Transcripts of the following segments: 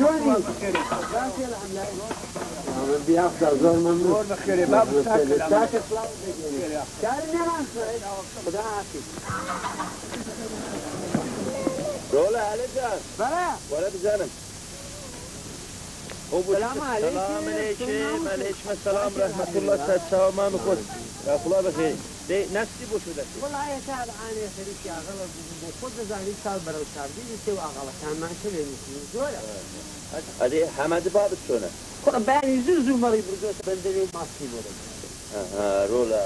شلوني؟ بيافضل زور ممنوع بخير باب ساكت كارني ما خدا عافيك رولا علي جان بلا ولا بجانم السلام عليكم السلام عليكم عليكم السلام ورحمة الله تعالى ما مكوت يا الله بخير دي نفسي بوشو دكتي والله يا شعب عاني خريف يا غلط خود زاني سال برو شاردي يسوي أغلط كان ما شلي نسي زولا هذه حماد باب السنة كل باني زوزو مري برجوت بندري ما في ولا رولا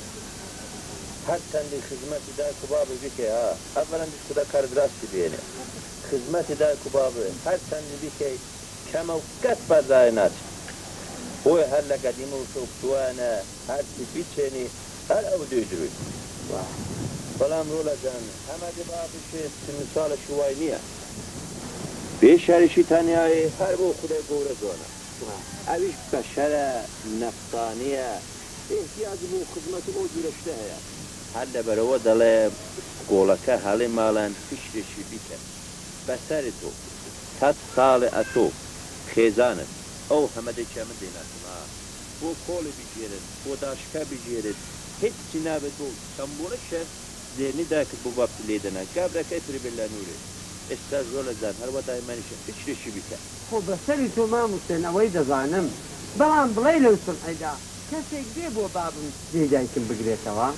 حتى عندي خدمة دا كباب بك أولا عندي كذا كار دراستي بيني خدمة دا كباب حتى عندي بك كما وقت برداينات هو هلا قديم وشوف وانا هل بيتشني هل او دوجري سلام رولا جان حمد باب الشيء مثال شوينيه بيشارشي تانية هر بو خدا گوره زونه اویش بشر نفطانیه احتیاج بو خدمت او جورشته هیا هل برو دل گولکه حالی مالن فشرشی بیکن بسر تو تد سال اتو خیزانت او همه ده چه من دیناتون بو کول بجیرد بو داشکه بجیرد هیچ نابد بو سمبولشه زیرنی داکت بو باب لیدنه قبل کتری بالله نوری استاذ رولا زان هر وقت مانیش فشرشی بیکن خب بسری تو ما مستن اوی دزانم بلان بلای لوسن ایدا کسی گده بو بابم دیجای کم بگریتوا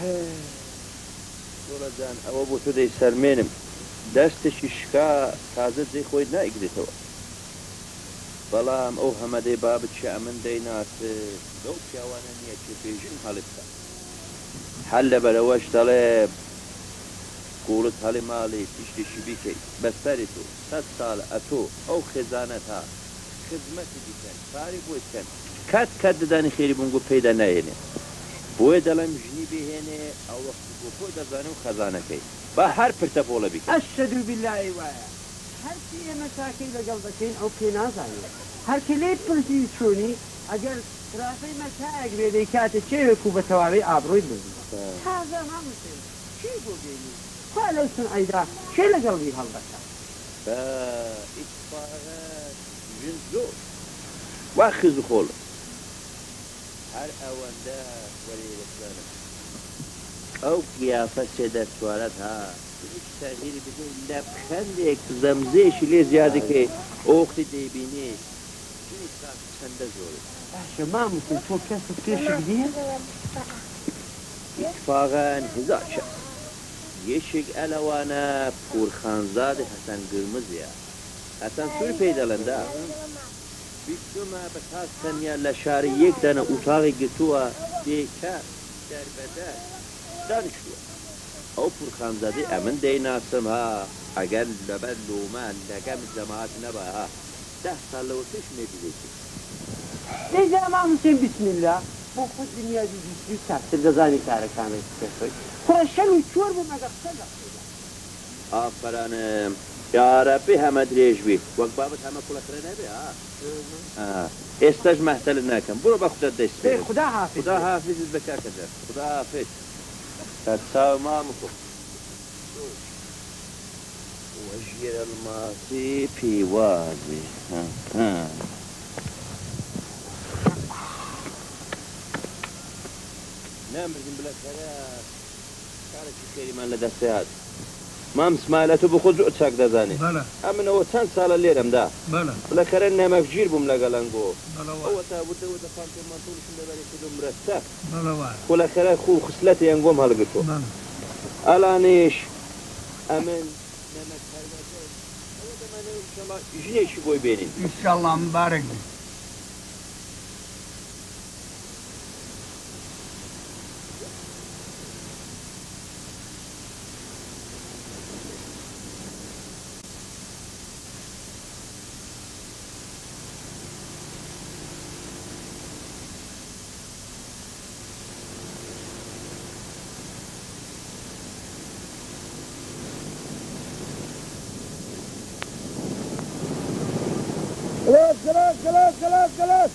رولا زان او بو تو دی سرمینم دستشی شکا تازه زی خوی نا اگریتوا بلام او همه دی بابت چه امن دینات دو پیاوانه نیه چه بیجن حالتا حل بلوش طلب قولت حال مالی پیشتشی بیکی بسری تو 100 سال اتو او خزانتا خدمتی بیکن فاری بوید کن کد دانی خیری بونگو پیدا نهینه بوید دلم جنی بهینه او وقت بو پوید دانیم خزانه کی با هر پرتفوله بیکن اشهدو بالله وایا هر چیه مساکی لگل بکین او پی نازانی هر کلی پرسی چونی اگر رافی مساعق بیدی کات چه وکو بتواری آبروی بزن هذا ما مسلم چی بو بینی فعلا سن ایدا چه لگل بی حال بکن اتفاقات جنزو واخذ خول هر اوانده ولی رسانه او قیافه سیدر سوالت ها تغییری بده لبخندێک زەمزەیەشی لێ زیادە کە ئەوقتی دەیبینی جنی چەندە زۆر باشە مامۆستا تۆ کەسێک پێشت دیە اتفاقاً هزار شەخص یەکێک ئەلەوانە پورخانزاد حەسەن گرمزیە حەسەن سوور پێی دەڵێندا بیستمە بە تاس تەنیا لە شاری یەک دەنە ئوتاڵی گرتووە بێکار دەربەدەر دانیشتووە او پورخانزادی امن دیناسم ها اگر لبر لومن لگم جماعت نبا ها 10 سال وقتش میبیدی دیجا مامۆستا بسم الله بۆ خۆت دنیا دیدی تاکتر دەزانی کارەکانت پێخۆی کوڕەشەل و چۆر بوو مەگە قسە دەقسەدا ئافرانم یا ربی همه درێژ بی وەک بابت هەمە کوڵەکرە نەبێ ها ئێستاش مەحتەل ناکەم بڕۆ بە خودت دەست پێ خدا حافظ خدا حافظت بە کاکەجار خدا حافظ كتساوي مامكم وجير الماضي في وادي نعم بردن بلا كلام كانت خيري ما لدى السياد مام اسماعيلته بخوز أتساق دازاني بلا أمن هو 10 سال الليرم دا بلا كرن ما فجير بم لقلنقو بلا هو تابوت فانتو ما طول شنو بالي كدو مرتب بلا واحد ولا كره خو خصلتي ينقوم هلقتو بلا الانيش امن نمك هربازه هو ده من ان شاء الله جنيه شي بوي بيني ان شاء الله مبارك بي. خلاص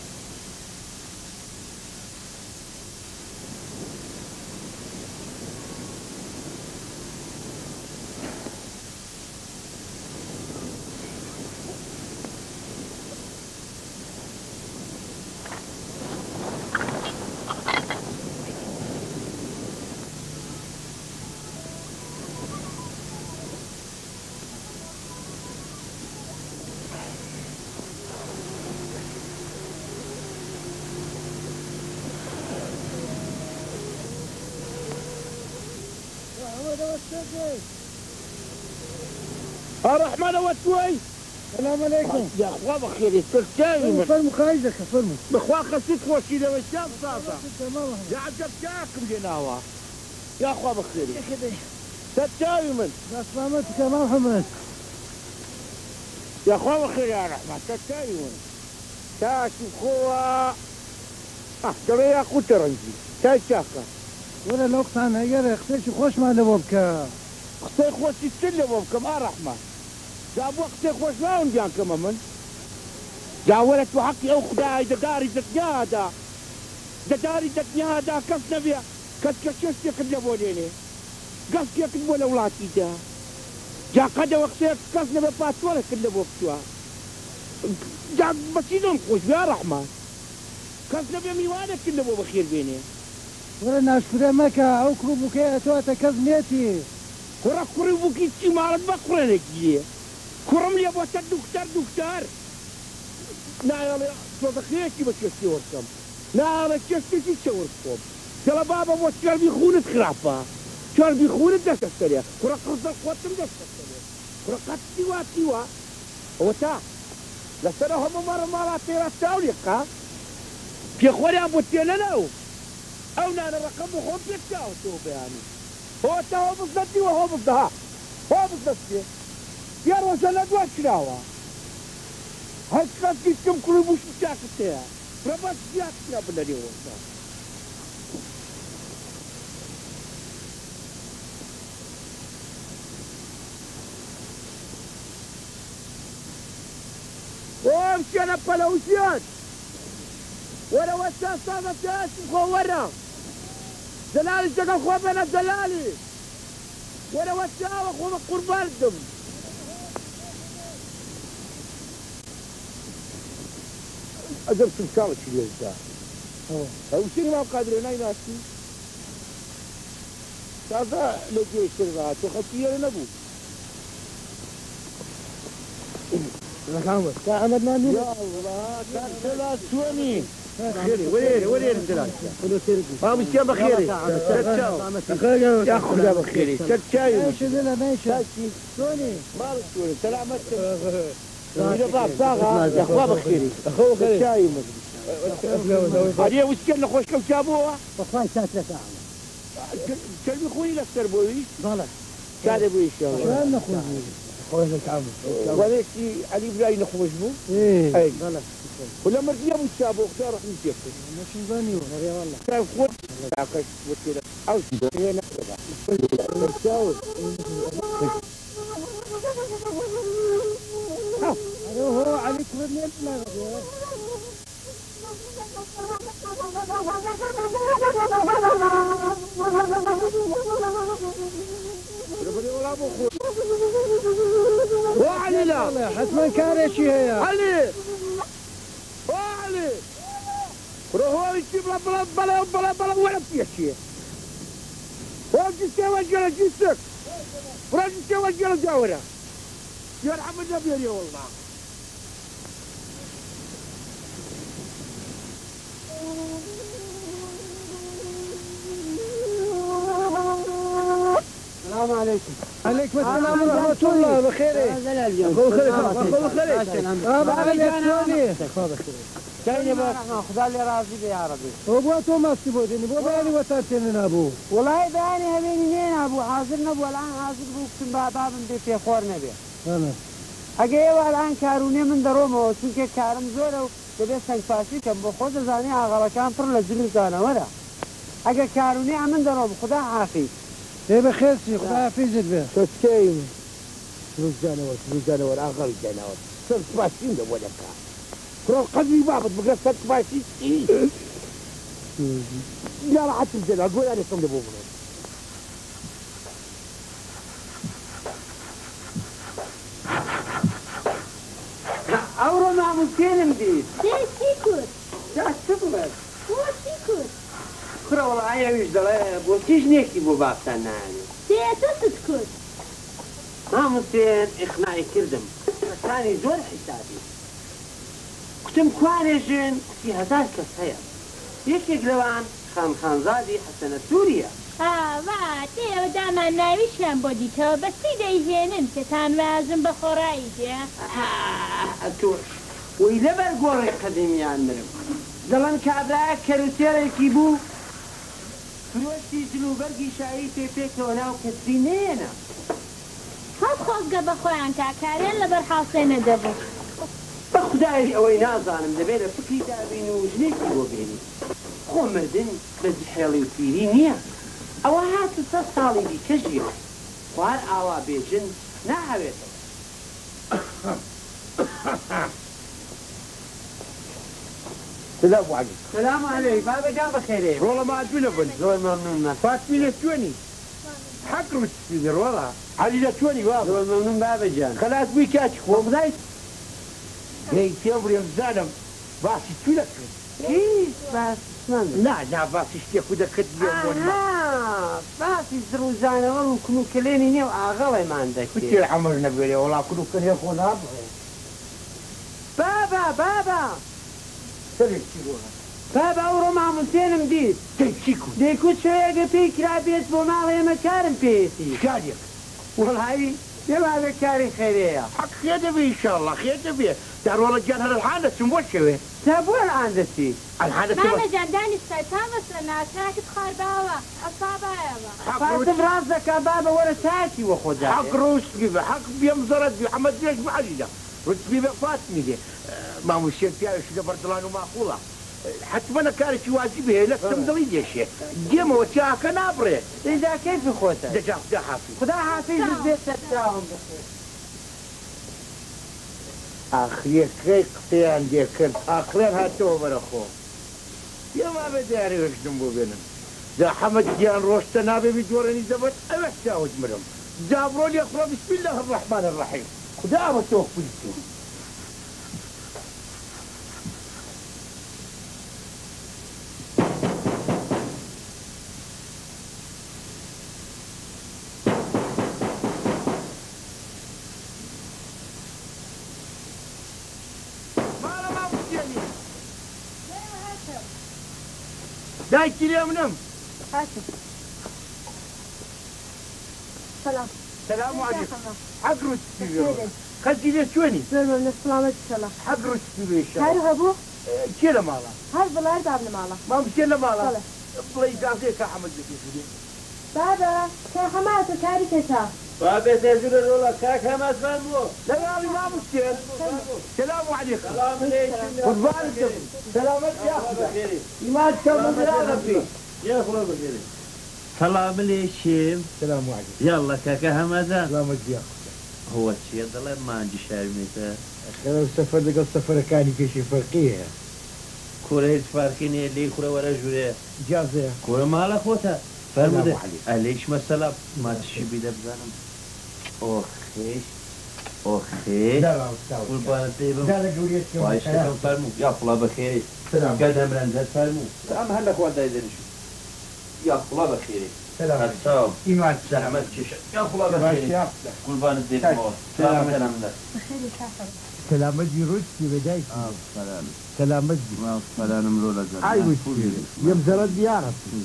الرحمن وتوي السلام عليكم. يا اخوة بخير تركاي فرموا خايزك فرموا. بخوا خسيت خوشي لو الشام صاصة تمام. يا عجب جاكم جناوا يا اخوة بخير يا خدي. تركاي من بس سلامتك يا محمد. يا اخوة بخير يا رحمة تركاي من تاشي خوة ترى يا اخو ترنجي تاي شاكا ولا الوقت عن هيا اختي خوش ما لبوبك. اختي خوشي تلي بكم رحمة جاب وقت خوش ما ونجان كمان جاولت وحقي او خداي داري دتنيادا داري دتنيادا كف نبيا كشش يكذبوا ليني قف يكذبوا لاولادي دا جا قد وقتك كف نبيا باتولا كذبوا بتوا جا بسيدهم خوش يا رحمة كف نبيا ميوانا كذبوا بخير بيني ولا ناشكر مكة او كروبك اتوا تكذنيتي كرة كروبك شي مالك بقرنك جي كرم لي ابو دكتور لا يا صدقيتي بتشتي وركم لا انا تشتي تشوركم ترى بابا وشال بيخون خرافه شال بيخون دستريا كرة قصد قوتم دستريا كرة قتي واتيوا وتا لا ترى هم مره تيرا تاوليكا في خوري ابو تيلنو او انا رقم خون بيتاو تو بياني هو تا هو بصدي وهو بصدها هو بصدي يا رجل ادوا شراوا هالكات كم كل مش جاكتها ربط جاكتها بلدي وصل وامشي انا بلوشيات ولا وسع صادت جاش مخورة دلالي جاك خوابنا دلالي ولا وسع وخواب قربان الدم أجرت الكامل شيء يزداد. أو شيء ما قادرين أي ناسي. هذا لقي الشرطة تخطيه لنبو. ركامل. كأمد نادي. يا الله كان ثلاث ثواني. خيري وريني ثلاث. ما مش جاب خيري. يا أخو جاب خيري. شاي. ايش ذا ماشي. ثواني. ما ثواني سلامت. إذا باب صاغة يا أخوة بخيري أخوة بخيري شاي هذه وش كنا خوش كم شابوها وصاي ساترة ساعة كلمي خوي لفتر بوي ضلع كاد بوي شو شو نخوش خوش الكعب وليش علي بلاي نخوش بو ايه ضلع ولا مرتي ابو شابو اختار راح نجيب مش نباني والله كيف خوش عكش وكذا او هنا تساوي هو عليك من يطلع وعلي لا حتما كان شيء هي علي وعلي روحوا يجيب بلا ولا في شيء وجيت وجل جيتك ورجيت وجل جاوره يرحم النبي والله السلام عليكم. عليكم السلام ورحمة الله بخير. أخو خير أخو خير. كاين بقى خدا لي راضي يا ربي. وبواتو ما استبودني بوباني وترتين ابو. والله باني هبيني نين ابو حاضر نبو الان حاضر بو كن باب بي خور نبي. انا. اگه الان کارونه من درومو چونکه کارم زوره و دبی سنگ فاسی کم با خود زانی آقا کام پر لزوم زانوره. اگه کارونه من دروم خدا عافی. ايه بخير سي خدا حافظك به. شتكين روز جانور اغل جانور صرت باشين ده ولا كان كرو قلبي بابط بقى صرت باشين يا راحت الجنة اقول انا صندوق بوبنا اورو ما ممكن دي سيكوت ده شكرا هو سيكوت كرو والله يا ويش ده بو تيج نيكي بو بابتنا يعني سيكوت ما ممكن اقناعي كردم ثاني زور حسابي كتم كوانيجن في هزار كسير يكيك لوان خانزادي حسن سوريا ئاوا دێوە دامان ناویشیان بۆ دیتەوە بەسی دەیهێنن کەتان وازم بە خۆڕایی دێ تۆش وی لەبەر گۆڕی قەدیمیان مرم دەڵێن کابرایە کەروتێرێکی بوو فرۆشتی جلوبەرگی شایی پێپێکەوە ناو کەسی نێنە هەڵ خۆزگە بە خۆیان کاکارێن لەبەر حاوسێنە دەبوو بە خودای ئەوەی نازانم دەبێت لە فکری دابین و ژنێکی بۆ بێنی خۆ مردن بە جحێڵی و پیری نییە ئەوە هاتو 100 ساڵی دیکە ژیە خوار ئاوا بێژن ناهەوێتەوە سلام عليكم. سلام عليك بابا جان بخير والله ما عاد ولا بني. زول ممنون فاتني لتوني. حقروا تسير والله. علي لتوني بابا. زول ممنون بابا جان. خلاص بيكاتك وبدايت. هي تمر يا زلمه. بس تولك. كيف بس لا بس اشتي خذ كد اليوم بس زروزانه والله كنو كليني نيو اغلى ما عندك كثير عمرنا بيلي والله كنو كان ياخذ بابا سلك شيلوها. بابا ئەوڕۆ مامۆستێنم دیت دەیکوت شوەیەگە پێی کرابێت بۆ ماڵ ئێمە کارم پێێتی كاريك وڵایی دێوازە کاری خێرەیە حق خير دبي ان شاء الله خير دبي دار والله جان هذا الحادث مبشره تا بۆ ئاندەسی الحادث مامەجان دانیشتای تا مەسلە ناسراکت خارباوە ئەسابایەوە فاتم ڕاست دەکا بابا وەرە تاکی وە خۆدا حق روس بيبه حق بيمزرد محمد ليش معليله رد بيبه فاتني دي ما مشيت فيها شو بردلان ومعقوله حتما انا كانت واجبها لا تمضي ليش جيم وتشاك نابري إذا كيف خۆتە دجاج ده حافي خدا حافظ بێت تەتراوم اخي كيك في عندي كل اخرين هاتوا برخو يا ما بداري وش جنبو بينهم ذا حمد جان روشت نابي بدورني زبط أبس تاوج منهم جابروا لي اقرا بسم الله الرحمن الرحيم خدا بتوق بيتو دايك اليوم نم هاتم سلام عليكم حقروا تسيروا خلتي لي شويني زۆر سلامەت شەڵە حقروا تسيروا ان شاء هەر الله هەبوو كيلا مالا هەر بڵار دابنە ماڵە ما مشينا مالا بلى. بلاي جازيك احمد لك يا بابا کە هەماتە کاری کەسا بابێ تێژرە ڕۆڵە کاک هەماسمان بوو لا يا ما مشكل سلام عليكم سلام علیکم قربانك سلامت يا اخي ما تكمل يا ربي یا خۆ بخێری سەڵام عەلەیکم سلام عليكم یاڵڵا کاکە هەمەدان سلامت يا هو چیە دەڵێ مانجی شارمێتە اخي السفر لقى السفر كان كشي فرقيه کورە هیچ فارقی نییە لێی کوڕە وەرە ژوورێ جازيه کورە ماڵە خۆتە فەرمودە سلام علیکم. ئەلەیکمە سەلام ماچشی بیدە بزانم ئۆخێش ئۆخێ لا استاذ قوربانت پێی بم لا جوريت وای شتەکەم فەرموو یا خوڵا بەخێری سلام گەدەمرەندە فەرموو ئەم هەر لە خوا دایدەنیشم یا خوڵا بەخێری سلام هەرچاو ايمان زەحمەت کێشە یا خوڵا بەخێری قوربانت دێتمەوە سلامەتەنەمدە سلامتي روشتي بدايتي سلامتي فلانم لۆ لەگەڵ اي وشتي يبزرد يا ربي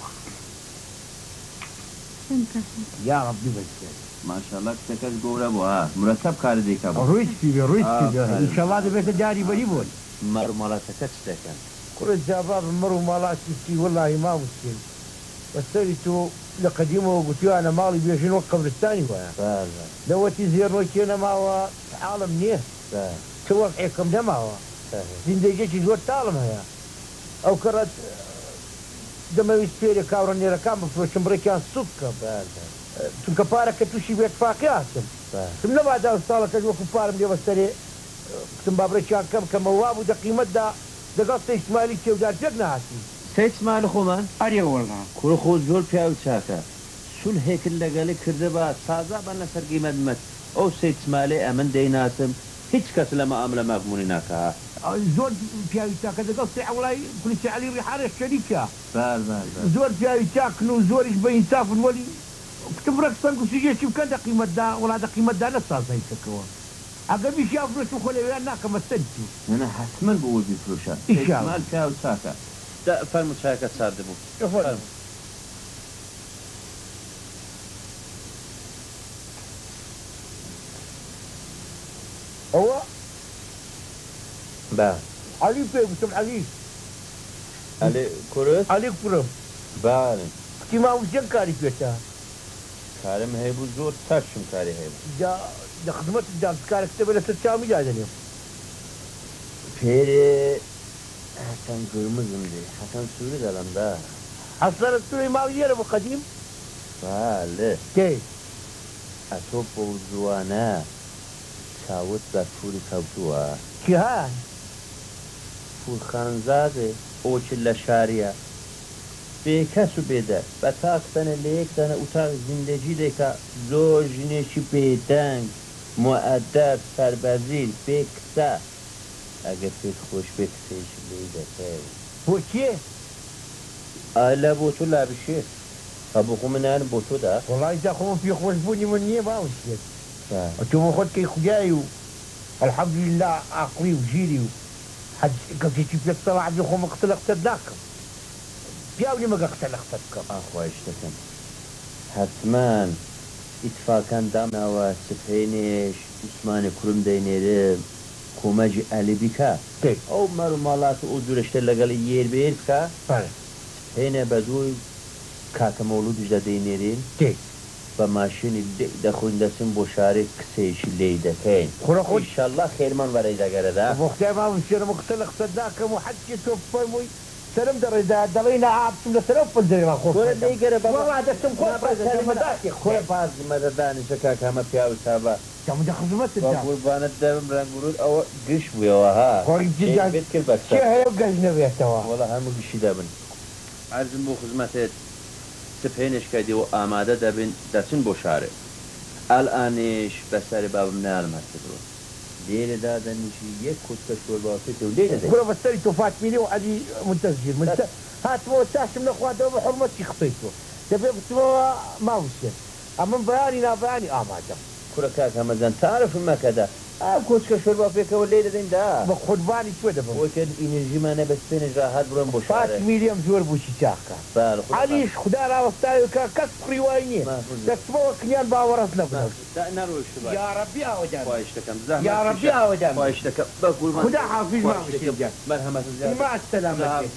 يا ربي بس ماشاءالله کچەکەش گەورە بوو ها مرەکەب کار دەیکا بوو روشتي ان شاء الله دبيت داري بريبون مەڕمەڵەتەکە چ دەکەن كل الشباب مروا مالات والله ما مشكل وصرت لقديمه وقلت له انا مالي بيشين وقبرستاني ويا دوتي زير روكينا ما هو عالم نيه سوى حكم ده ما هو زندگی زور تعلم هيا او كرت دم يسبيري كاورني ركام بفروش امريكان سكر تنك بارك توشي بيت فاقياتم ثم بعد استالك جو كفار ملي بستري كتم بابريكان كم مواب ودا قيمه دا قصه اسماعيلي كيو دار جنا هاتي سێچمال خۆمان اري والله کوڕ خۆ زۆر پیا و چاکە سول هێکل لەگەڵی کردبە سازا بە لەسەر قیمەت ئەو سێچمالێ ئەمن دەیناسم هیچ کەس لە مەعاملە مەغمونی ناکە زور بياوي تاك هذا قصدي والله كل شيء علي ريحان الشركه بار زور بياوي تاكنو زور يبين انصاف ولي كتب لك صنق سيجي شوف كان قيمه دا ولا هذا قيمه دا نفس هاي تكوا اقل يشاف ناس وخلي انا كما استنتو انا حتما بقول بفلوشات ان شاء الله مال پیا و چاکە فرمو چاکە سارد بوو ئەوە با عەلی پێ گوتم عەلی ئەلێ کورس عەلی کوڕم باڵێ کتی ماوزیان کاری پێێتە کارم هەیە بوو زۆر تاشم کاری هەیە جا لە خزمەت کارەکتە بە لەسەر چامی دادەنێم پێرێ حەسەن گورمزم دێ حەسەن سووری دەڵەمدا حەسەنە توی ماویێرە بۆ قەدیم بالێ کەی ئەتۆ بۆ زوانە چاوت بە فوری کەوتووە کی هاي فورخانزادێ ئۆچل لە شاریە بێکەس و بێدە بە تاکتەنە لە یەکتەنە ئوتاق زیندەجی دێکە زۆر ژنێکی بێدەنگ مؤەدەب سەربەزیل بێکسە ئەگەر پێت خۆش بێ کسێکی لێ دەکەی بۆ کێ ئالە بۆ تۆ لابشێ هەبوو منان بۆ تۆدا وڵی جا خۆم پێ خۆشبوونی من نییە باوشێت تۆ بۆ خۆت کەی خوگای و الحەمدولله عاقلی و ژیری و کەسێکی پێت سەڵعبی خۆمە قسە لە قسەت ناکەم پیاوی مەگە قسە لە قسەت بکەم ئاخوایش دەکەم حتمان ئیتفاکان دامناوە سپێنێش عوسمانی کوڕم دەینێرم کۆمەجی ئەلیبیکە ئەو مەر و ماڵات و ئەو دوورەشتە لەگەڵ یێر بێر بکە هێنە بە دووی کاکە مەولودش دەدەینێرین بە ماشینی دەخۆین دەچن بۆ شارێک کسێشی لێ دەکەین ئینشەڵڵا خێرمان وەرەی دەگەرەدا بۆ خدای ماوە شێرم و قسە لە قسەت ناکەم و حەجی تۆ بفەرمووی سرم دەڕێدا دەڵێ نەعابتم لەسەرە پڵدەێما خۆرە دەیگەرە دەستم خۆرە باز مەدەدانیشە کاکامە پیاو تابە دە خزمەتدا قوربانت دەبم ڕەنگورود ئەوە گشت بوویەوە ها خۆریت کرد بەکسە هەیە گەژ نەبێتەوە وەڵا هەموو گشتی دەبن عەرزم بۆ خزمەتێت سپێنشکە دیوە ئامادە دەبن دەچن بۆ شارێ ئەلئانیش بەسەری بابم نالم هەستدەوە لێرەدا دەنیشی یەک کۆچکە شۆرباوەکەیت و لێ دەدەی بڕۆ بەسەری تۆ فاتمیلی و عەلی منتەزیر هاتمەوە چاشم نەخوادەوە بە حورمەتی قسەی تۆ دەبێ بچمەوە ماوسێت ئەمن بەیانی نابیانی ئامادەم کوڕە کاکە مەزان تارفم مەکەدا کۆچکە شۆربا پێکەوە لێ دەدەیندا بە خودبانی توێ دەبم وەکرد ئینرژیمانە بە سپێنش ڕاهات بڕۆم بۆ فات میلیەم زۆر بووشی چاقکە عەلیش خوددا ڕاوەستاوەکە کەس قڕیوای نییە دەستمەوە کنیان باوەڕەت نەبن یا ڕەبی ئاوەدان یا ڕەبی ئاوەدان خوددا حافیظ ما السلامەت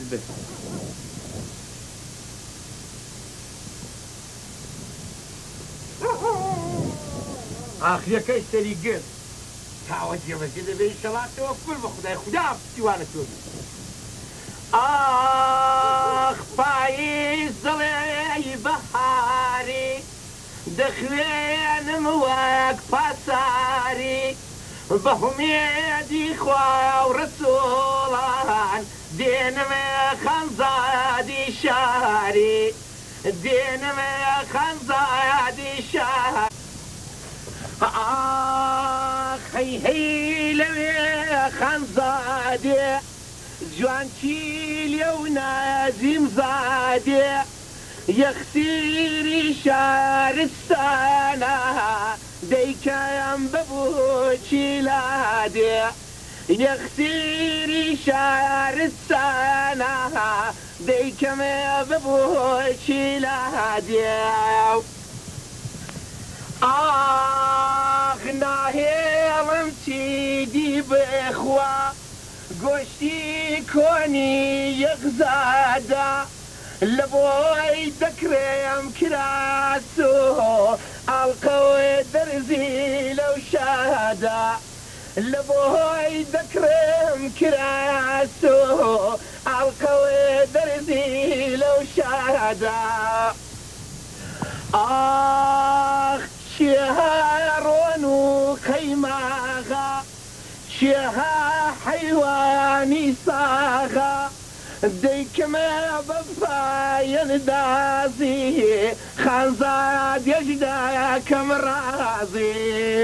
ئاخریەکەی سەری گرت تاوە جێوەجێ دەبێت شەڵاتەوە کول بە خودای خوددا پشتیوانە تۆ ئاخ پاییز دڵێی بەهاری دەخوێنم وەک پاساری بە هومێدی خوا و ڕەسوڵان دێنمە خەنزادی شاری دێنمە خەنزادی شاری ئاخ هەی هەی لەوێ خەنزادێ جوانچی لێو نازیم زادێ یەخسیری شارستانە دەیکەم بەبووچی لادێ یەخسیری شارستانە دەیکەمێ بەبووچی لادێ ئاخ ناهێڵم چیدی بخوا گۆشتی کۆنی یەخزادە لە بۆی دەکرێم کراس و ئاڵقەوە دەرزی لەو شادا لە بۆی دەکرێم کراس و ئاڵقەوە دەرزی لەو شادا ئاخ چێها ڕۆن و قەیماغا چێها حەیوانی ساغا دەیکەمە بەفایەندازی خانزاد یەژداکەم ڕازی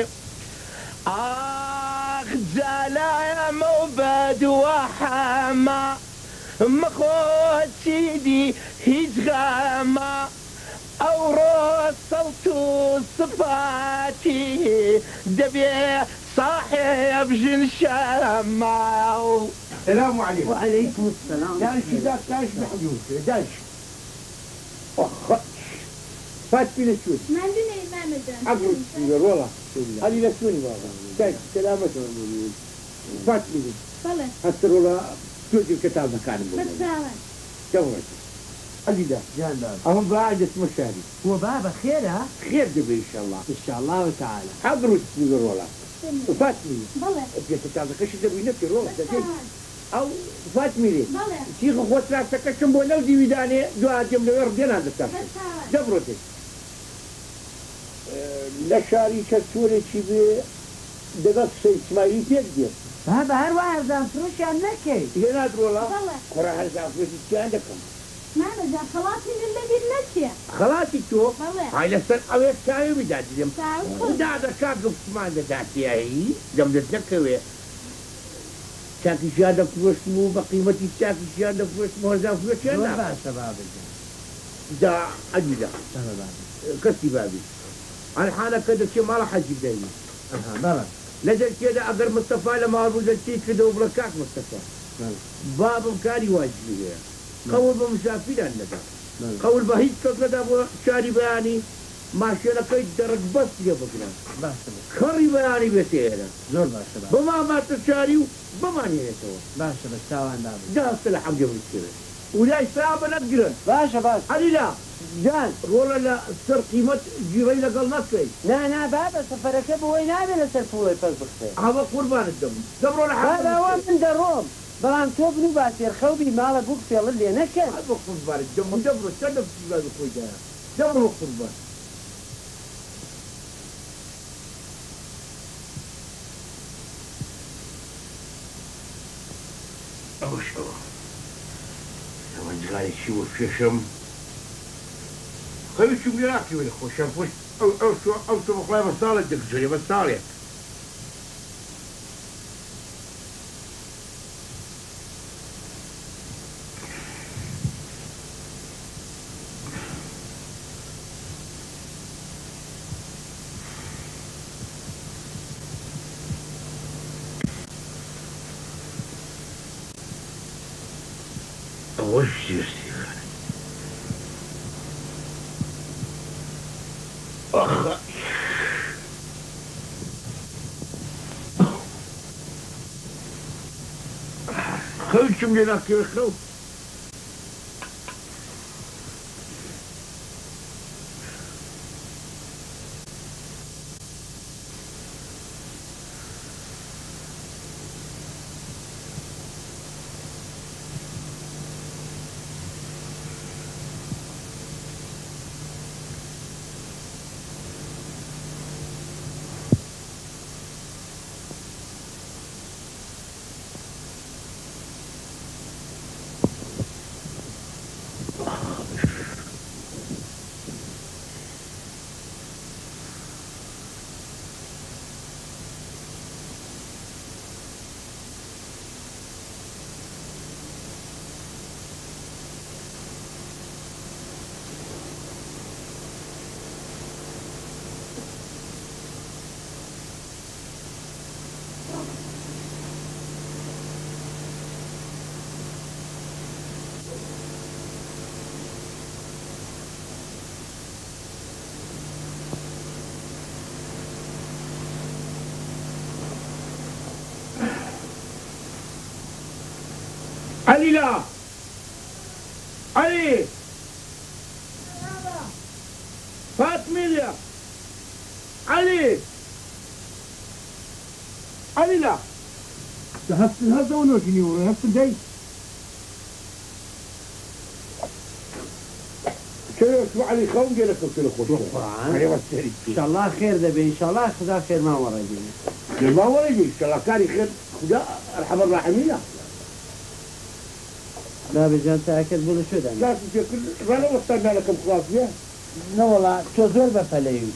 ئاخ جالایەمە و بەدووە حەمە مەخۆچیدی هیچ غەمە ئەوڕۆ سەڵت و سفاتی دەبێ صاحب ژن شەمە السلام عليكم. وعليكم السلام. داش محجوز داش. فات بينا شوي. من دوني أقرب سيجار والله هذه لسوني بابا كيف سلامة فاتني بەڵێ هسر والله توجي الكتاب كان بەرچاوان جورت هذه ده جان بابا أهم قاعد اسمه شادي هو بابا خيرها خير دبي إن شاء الله ان شاء الله تعالى أقرب سيجار والله فاتني بەڵێ الكتاب كش دبي نفسي والله أو فاتني لي بەڵێ شيخ أخوات راك تكشم بولو دي وداني دعاء جملة يردينا هذا الترك بەرچاوان جبرتي لا شاري كسورة شبه دقات شيء اسماعيلي تيجي بابا هر وارزان فروشان نكي هنا والله بەڵێ قرا هذا فلوس عندكم مامەجان خەڵاتی لەبیر نەچیە خلاص تو بەڵێ هاي لسه أول شاي بدأت اليوم ساوت وده هذا شاكب ما بدأت هي جملة ذكرى شاكي شهادة فلوس مو بقيمتي شاكي شهادة فلوس مو هذا فلوس زۆر أنا باشە بابا جان ده أجدا بابا بابا كسي بابي أنا حالة كده شيء ما راح أجيب دايما بابا لجل كده أقر مصطفى لما أبو زلتي كده وبركات مصطفى باب كاري واجبي قول بمسافر الندى قول بهيج كده أبو شاري بياني ما شاء الله كيد درج بس يا بكرة باشە خري بياني بسيرة زۆر باشە بابا بما ما تشاري وبما نيته باشە بەستاوان بابا ده الصلاح قبل كده ولا يصعب نقدر باشە باش علي لا جان والله لا صار قيمة جيرينا قال نصي نا بابا سفرەکە بۆی نابێ لەسەر پوڵی پەس بخسێ هذا قربان الدم دبروا بابا ئەوە لحد من دەڕۆم بەڵام تۆ بن و باسێرخەوبی ماڵە بوو فێڵت لێ نەکەن هذا قربان الدم دبروا تدب تجاد خويا دبروا قربان أو شو من قال شو الششم خلي شو ملاكي ولا خوشم فوش أو شو بقى بصالة دكتوري بصالة وش يصير أخ خلشم لناك يا خلو علي لا علي فاطمة علي علي لا هفت هذا ونو شنو هفت داي شو علي خون جالك كل خوش علي وسري ان شاء الله خير دەبێ ان شاء الله خدا خير ما وەڕێ ما وريجي ان شاء الله كاري خير خدا ارحم الراحمين بابا جان تاكد بۆ لە شۆدا لا تفكر رانا وصلنا لكم خلاص يا نەوەڵا تۆ زۆر بەفەلەوی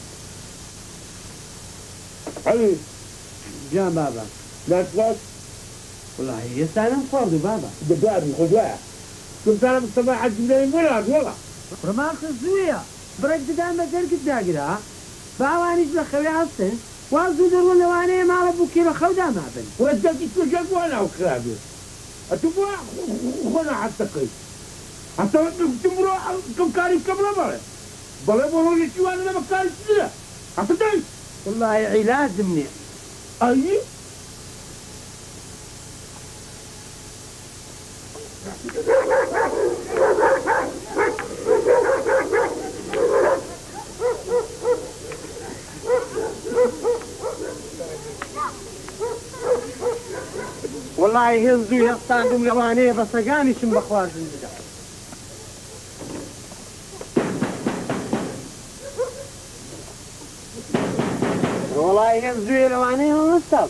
علي جان بابا لا تخاف والله ئێستانم خواردو بابا دبابي خدوها كنت انا بالصباح الجبلين ولا ڕماقە زوویە بڕێک ددان بە دەرگت داگرا باوانیش لە خەوێ هەستن وا زوو دەڕۆن لەوانەیە ماڵە بوو کێرە خەودا مابن ورجعتي ترجع وانا وكرابي اتبوا خنا حتى كي حتى تمروا كم كاري كم لا بلا بلا بقول لك شو انا ما كاري كده عطتي والله علاج مني أي والله هزو يستاندم لوانيه بس قانيشم بخوار زنجدا والله هزو لوانيه ونستاذ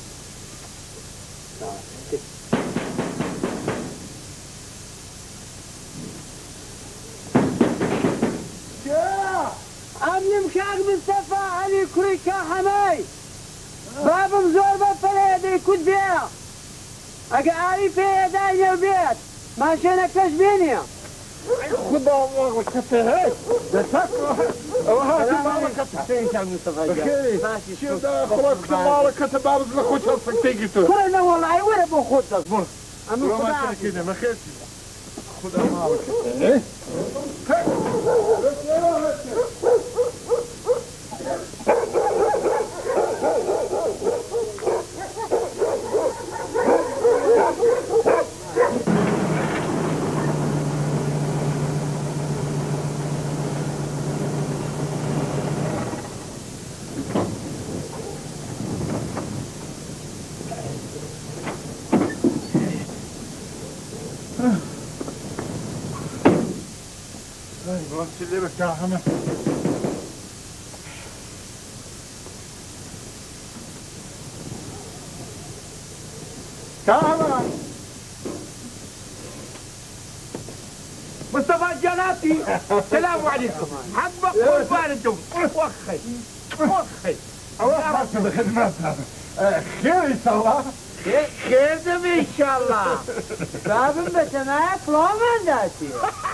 أمني مشاق مصطفى علي كريكا حماي بابم زور بفريدي كنت بيها أقاري في يدي البيت ماشي نكتش بيني خدا الله كتهي بسكر وهاتي مالك كتها فين شاق مصطفى جاي ماشي شو ده خلاص مالك كتها بارز لخوش أصلك تيجي تو كلنا والله وين بخوتك أنا ما خدا كده ما خيرتي خدا مالك ايه اللي بكاحمة كاحمة مصطفى جناتي السلام عليكم حبك والباردم وخي وخي أوقفت بخدمتها خير يسوى خير دم إن شاء الله بابم بسماك فلومن داتي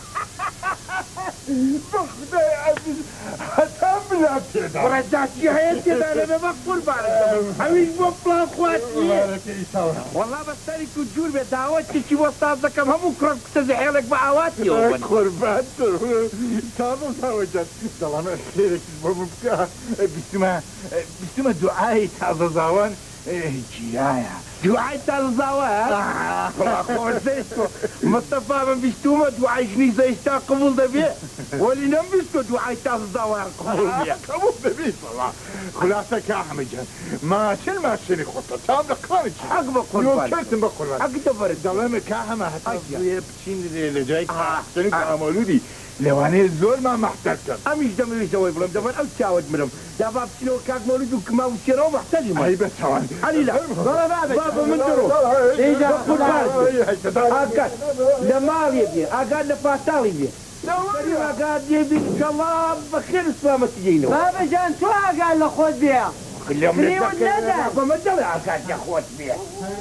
بخدي عزيز هتعمل أبتدا ورداتي هيك كده أنا بقول بارد حبيب بطلع أخواتي بارك يسوى والله بس تاني كنجور بدعوتي شي وصلت لك هم كرك تزحي لك بعواتي قربان تابو سوجت ظلام خيرك بمبكى بسمة دعاء تعززاوان جيايا دعاي تالزاوها مصطفى من بيشتومة دعاي شني زي اشتا قبول دبي ولي نم بيشتو دعاي تالزاوها قبول بيه قبول دبي صلاح خلاصة كاحمد ماشي خطة تام لقاني حق بقول يوم بالك كنت بقول حق تفرد ظلام كاحمة هتعزيه بتشين اللي جاي سنك عملودي لواني الزول ما محتاجك أميش دم يسوي بلهم دم أو تشاود منهم ده باب شنو كاك مولود وكما وشيرو محتاج ما هاي بس ثواني علي لا بابا من درو إيجا خد بالك أكاد لمال يبي أكاد لفاتال يبي أكاد يبي إن شاء الله بخير سلامة تجينا بابا جان شو أكاد لخود بيها اليوم بابا ما دل أكاد يخود بيها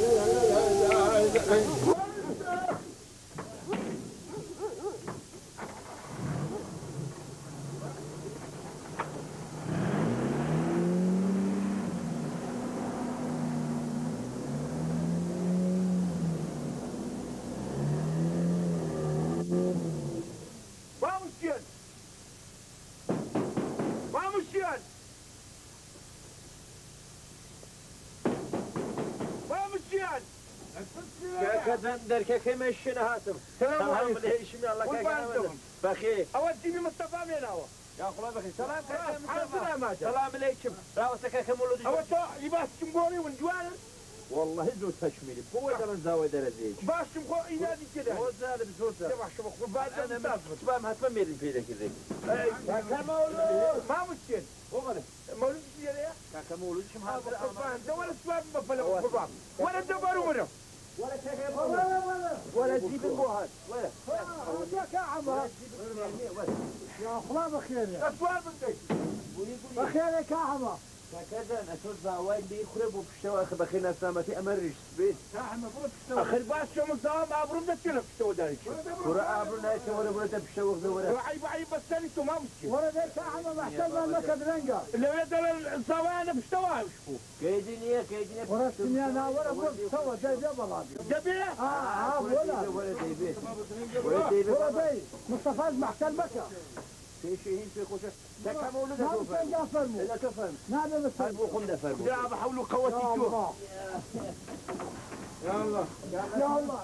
كذا درك كم الشنا هاتم سلام عليكم شمي الله كذا بخير أودي بمصطفى مين هو يا أخوة بخير سلام عليكم سلام عليكم راوسك كم ولد أودي يباس كمقولي ونجوان والله زو تشميلي هو ده زاوية درجة باش كم ينادي كده هو زاد بزوجته يا باش مخبر بعد أنا تبام هتمرين في ذاك ذي كم ولد ما مشكل وغلط مولود يا كم ولد شو هذا ده ولا سبب ما فلا قربان ولا دبروا منه ولا تجيب البوهات ولا يا عمر يا اخوان بخير يا اسوار بنتي بخير يا عمر هكذا اتوزع والدي يخرب وبشتوى اخي بخينا سلامتي امرش بيت اخي باش شو مصاب ابرم ده كله بشتوى دارك ورا ابرم لا ولا ولا بشتوى ولا عيب بس انتوا ما مشي ولا ده يا عمر محتاج لك درنجه اللي يدل الصوانه بشتوى شوفوا كيدني ورا السنيانه ورا بشتوى ده جبل جبيه ولا ديبي مصطفى محتل بكا پێشین پێ خۆشە دەکەمەوە لە فەرموو لە تۆ فەرم نابێ بە هەر بۆ خۆم دەفەرموو يا بحول قوتي تو یا الله یا الله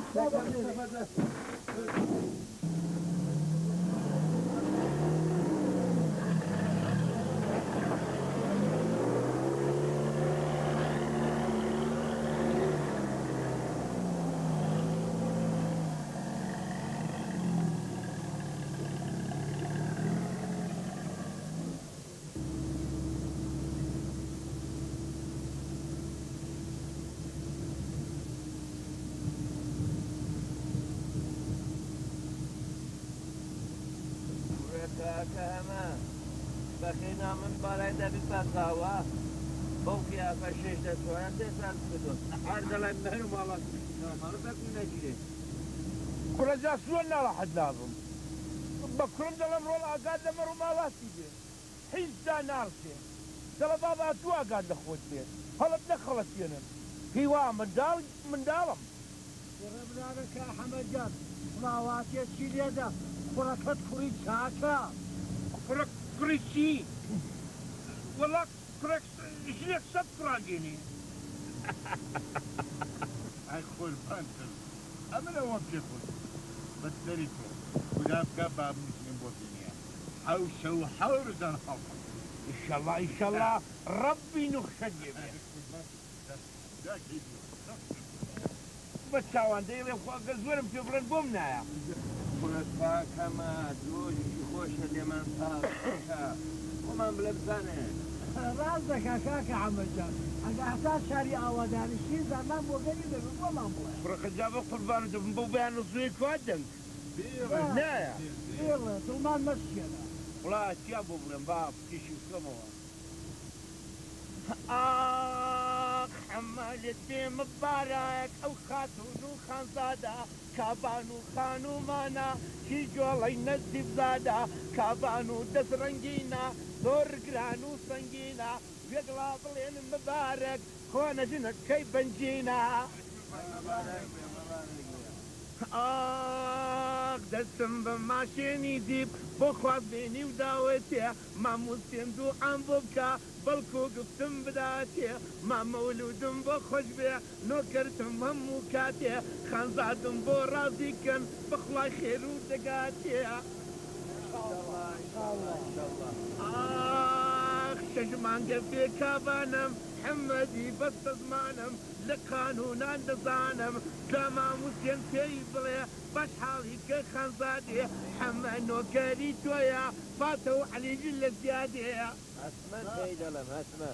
کەمە بەخێنا من باڵای دەبی پەقاوە بەڵکی ئافەشێش دەتوانێت دەسان بدۆ هەر دەڵێن مەهر و ماڵات ماڵ بەکو نەگیرێت كرجا سوى لا راح لازم بكرم دلم رول اقاد لمر وما لاسي بي حيز دا نارسي دل بابا تو اقاد لخوت بي هلا بدخلت ينم هوا من دالم وربنا لك يا حمد جان صلواتي الشيليدا فركت فريد شاكا فرق فريشي والله فرق شليك سب فراجيني هاي خول بانتر اما لو وقفت بس دريتو ولا بقى مسلم بوكينيا حوشة وحورز انا حوشة ان شاء الله ربي نخشجي بس شاوان ديلي وخوك الزورم في برد بومنا يا خۆشبا کەمە درۆژی خۆشە لێمان پاکە خۆمان بڵێ بزانێ ڕاست دەکا کاکە حەمەد جان ئەگە هەتا شاری ئاوادانیشی زەمان بۆ گەری دەبێت بۆمان بڵێ فرق جابا قربان دبن بو بيان الزوي كودن نايا بێڵێ دڵمان مەشکێنە والله يا ابو برم باب تيشي كموا آخ حمالتي مبارك او خاتون خانزاده كابانو خانو مانا كي جولي نزيب زاده كابانو دس رنجينا دور قرانو سنجينا بيقلا بلين مبارك خونا جنك كي بنجينا آخ دستم بماشيني ديب بخواز بيني وداوتي ما مستندو عم ببكى بلكو قفتم بداتي ما مولودم بخوش بيه نوكرتم هم وكاتي خانزادم بو رازي كن بخلاي خير ودقاتي آخ شجمان قفي كابانم حمدي بس زمانم لقانونان دزانم دما مسين تيبلي باش حالي كخانزادي حما نوكري تويا فاتو علي جل زيادي ئەسمەت پێی دەڵێم ئەسمەت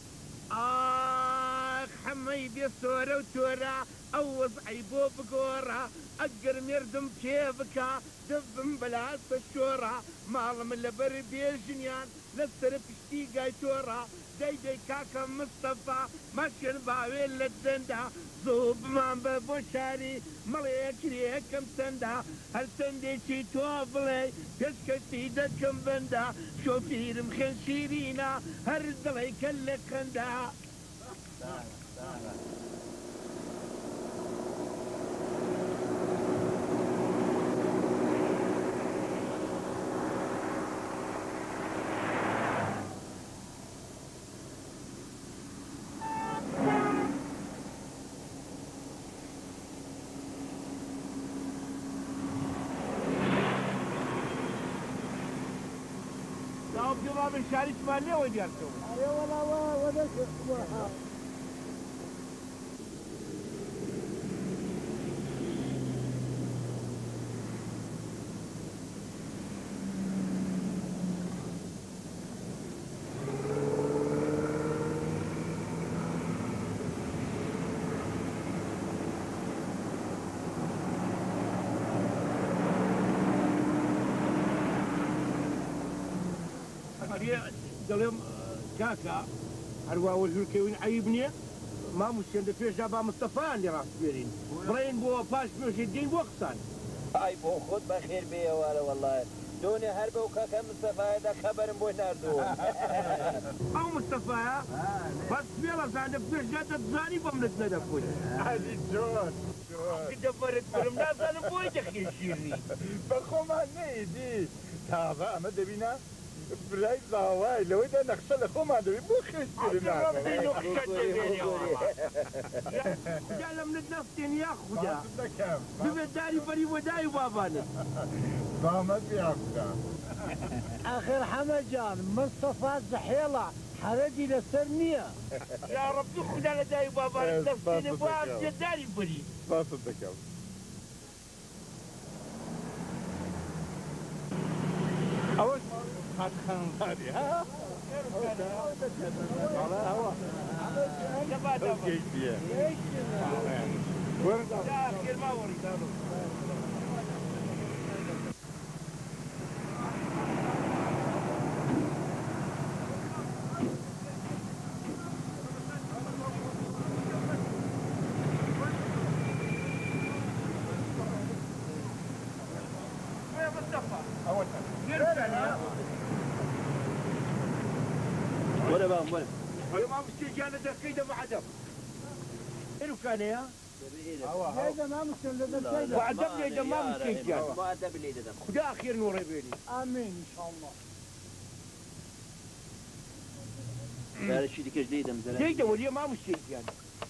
آخ حمي بيسورة وتورة أو وضعي بو بقورة أقر مردم كيفكا دبن بلاس الشورة مالم اللبر بيجنيان نسر بشتي قايتورة داي كاكا مصطفى ماشين باويل للدندا زوب مان ببو شاري مليك ريكم سندا هل سندي شي توبلي كشكتي دكم بندا شوفير مخن شيرينا هرد لي كل خندا جواب الشارع اسماعيلية وين يرسم؟ ايوه والله وذاك دەڵێم کاکە هەروە وەژورکەوین عیبنیە مامۆ شێندە پێشدا با مستەفایان لێ ڕاست بێرین بڕێن بۆ پاش پێشی دێین بۆ قسان ئای بۆ خۆت بەخێر بێوارە وەڵای دۆنێ هەر بەو کاکە مستەفایەدا خەبەرم بۆی ناردووە ئەو مستەفایە بەس پێڵەزانە پێشدا دەتزانی بەم لەت نەدەکوی هذه جون دەبەرت برم نازانم بۆی دەخین شیرنی بە خۆمان نەیدی تازە ئەمە دەبینە برای زاوای لەوەیدا نەخشە لە خۆمان دەبێت بۆ خێشتر خدا لە منت نەفتێن یا خدا ببێت داری بەری وەدای و بابانت زامەت بیاخدا آخر حەمە جان مستەفا زەحێڵە حەرەدی لەسەر نییە یا ڕەبی خدا لە دای و بابانت نەفتێنێ بۆ بێت داری بەری باست دەکەم ئەوە خەنزاری ها ولا بقى ولا ما مستجانة دقيقة بعدم إنه كان يا هذا ما مستلزم وعدم لي ما مستجان ما أدب لي ده خدا أخير نور بيني آمين إن شاء الله لا الشيء ديك جديدة مثلا جيدة وليه ما مستجان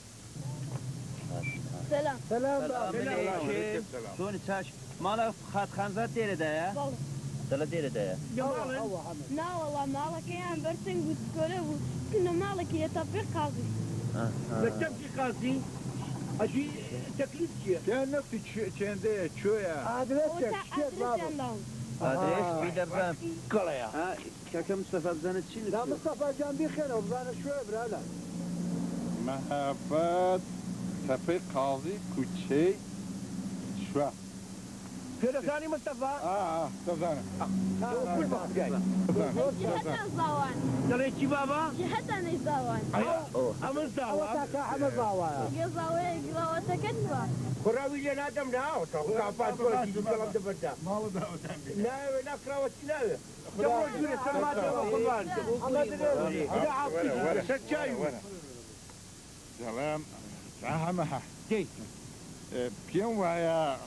سلام سلام شلون تاش مالا خات خانزات ديره ده يا دلا ديره ده يا لا والله مالك يعني برسن قلت كله كنا مالك يطبق قاضي بتبكي قاضي أجي تكليف شيء كان نفسي چنده چويا أدرسك شيء بابا ادريس بيدفع قلايا ها كم مصطفى بزنت شي لا مصطفى جنبي خير وبزانا شوي برالا محبت تپه قاضی کوچه شوا كده ثاني مصطفى تزانه كل ما جاي جهتنا الزوان قلت بابا جهتنا الزوان أمن زاوى أوتاكا حمد ضاوى قضاوي قضاوة تكتبه كراوي جنا دم ناو كافات كل شيء كلام تبدا ما ودا وتنبي لا كراوة لا جبر جوري سلامات وقبال ولا سجاي سلام فهمها جيت بيوم ويا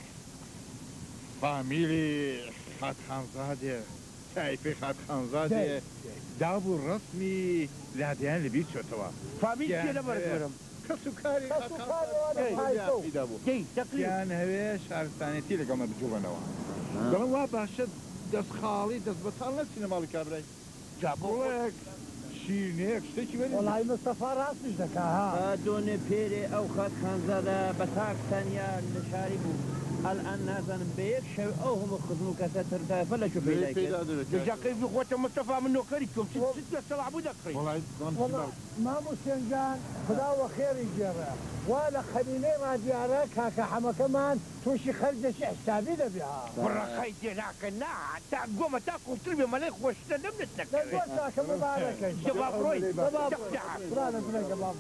فاميلي خات خانزاده كيف خات خانزاده دابو الرسمي لاديان لبيت شتوا فاميلي كده برم كسوكاري دابو جيت تقريبا كان هوي شهرستاني تي لقمنا بجوبنا قالوا وا باشا دس خالي دس بطلنا سينما الكابري جابوا لك شيرنيك شتي وين والله مصطفى راس مش ذكا ها دون بيري او خات خانزاده بتاك ثانيه لشاربو الان نازن بيك شو او هم خدمو كساتر فلا شو بيلاك جا كيف اخوته مصطفى منه كريكم ست تلعبوا دقري والله ما مسنجان خدا وخير يجرى ولا خليني ما جارك هكا حما كمان توشي خرجة شي حسابي ده بها برا خيتي هناك تا قوم تاكل تربي مليك وشتا نمنتك لا تقول ساكا مبارك شباب روي شباب تفتح لا لا شباب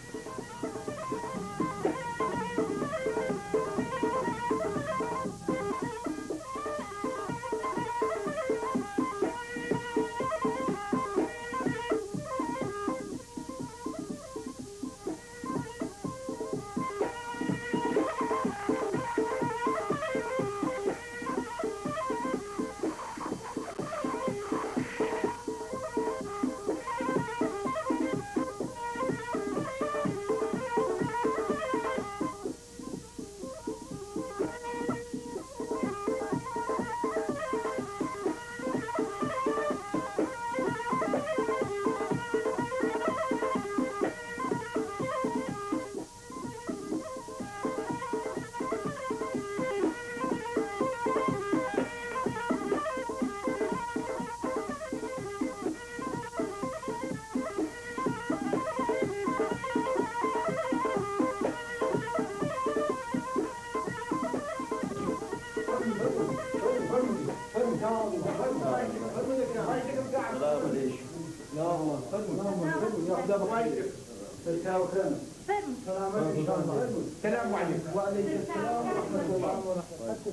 السلام عليكم وعليكم السلام ورحمة الله وبركاته.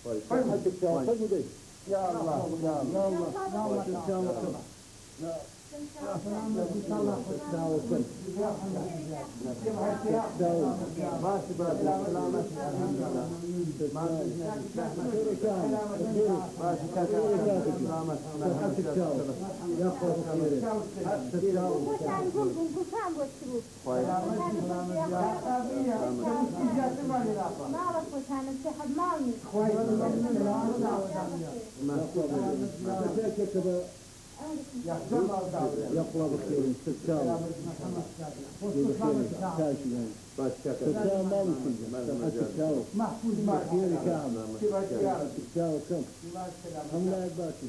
يا الله يا الله يا الله يقلب بخير تتساوي تتساوي ما ممكن تتساوي محفوظ بخير كامل تتساوي كم هم لا يباتي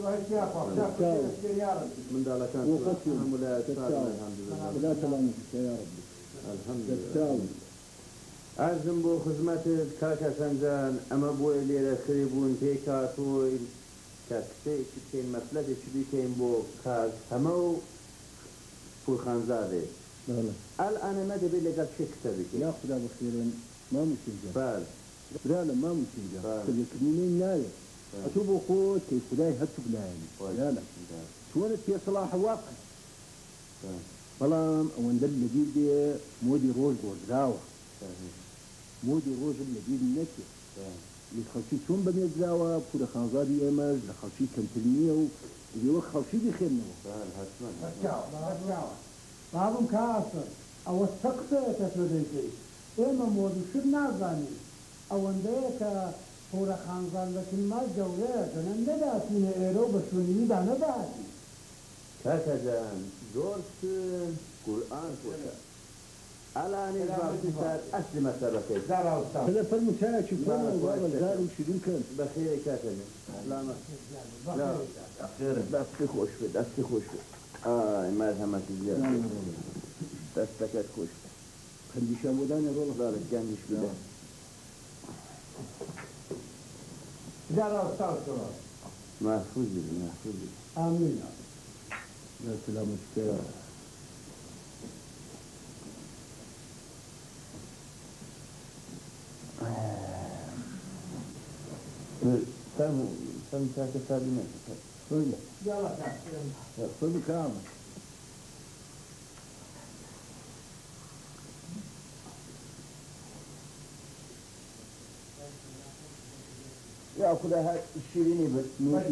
من دالة كانت الحمد لله تتساوي لا سلامك يا ربي الحمد لله تتساوي عزم بو خدمت کاکا سنجان اما بو لیر خریبون پیکاتوی کسی که مطلب چی کن بو کاز همه پول خانزاده. بله. الان ما دبی لگت چه کتابی که؟ یا خدا بخیرن ما میشیم. بله. بله ما میشیم. کلی کنیم نه. اتو بو خود که خدای هتو بلایم. بله. شون اتصال واقع. بلام وندل الذي مودي روج وزراوة مودي روج الذي نكي اللي خلشي شون بني زراوة بكل خانزادي إمز لخلشي كنتلمية واللي هو خلشي بخير نمو بعضهم كاسر أو السقطة تسوديكي إما مودي شد نازاني أو انديك پورا خانزان لكن ما جوله جنن نداتين إيرو بشوني دا نداتي کاکا جان دورسن قرآن کوتا الان الباقي صار أصل مسألة كيف زارا أستاذ هذا فالمتاعة شوفنا وزار وشيرين كان بخير كاكا جان لا ما لا خير دستي خوش بد دستي خوش بد ما همت زيادة دستك خوش خلي شامودان يروح لا جانيش بدا زارا أستاذ محفوظ بي محفوظ بي آمين لا سلامتك يا رب سم تاك سالمين خذ يلا خذ كامل يا أخذ هاد الشيريني بس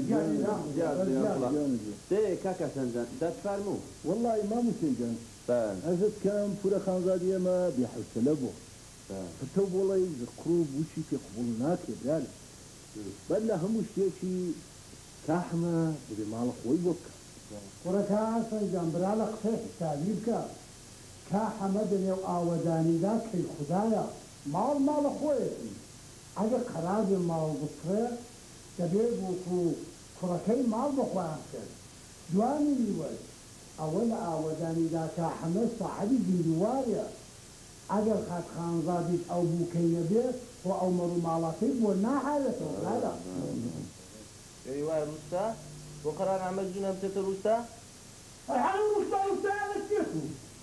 ده كاكا سنجان ده تفرمو والله ما مسجن أزد كان فورا خانزادية ما بيحس لبو فتوب والله يذكروه وشي في قبولناك يا بل هم شيء كحمة بمال خوي بك وركا سنجان برالك صحيح تعليبك كحمد يو آوداني ذاك الخدايا مال خوي اگر خراب مال بکره دبیر بکو کرکی مال بخواه کرد جوانی نیوز اول آوازانی دا که همه صاحبی دیواریا اگر خد خانزادی او بوکی نبیر و او مرو مالاتی بو نا حالته هذا ايوه روستا وقران عمل جنب تت روستا الحال روستا انا كيفو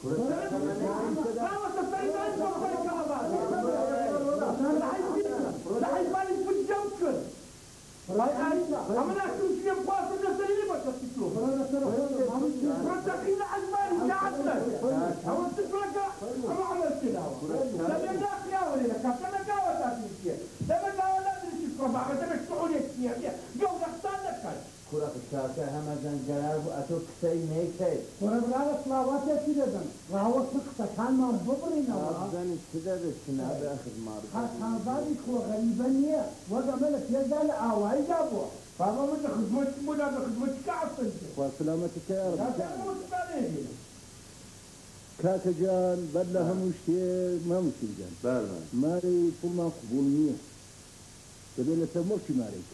عملنا كل شيء مقاصد نسلي بس تسلو رتقينا عزماني قعدنا أول تفرقة ما عملت كده لما داخل يا ولي لك كنا قاوة تاسيسية لما قاوة لا تريد تفرقة بعد ما تسعوني كتير جو نختار لك كرة الشاكة هم زنجراب أتو كسي ميكي ورا بلا صلاوات يا سيدنا راهو سقطة كان ما ببرنا أفضل كده بسنا بآخر مرة كان ذلك هو غريبا نية وذا ملك يزال آواي جابوه فما من خدمت منا بخدمت كعصر وسلامتك يا رب لا تموت كاكا جان بدل هم شيء ما مشي جان بله ماري طول ما قبولنيه تبين تموتي ماريك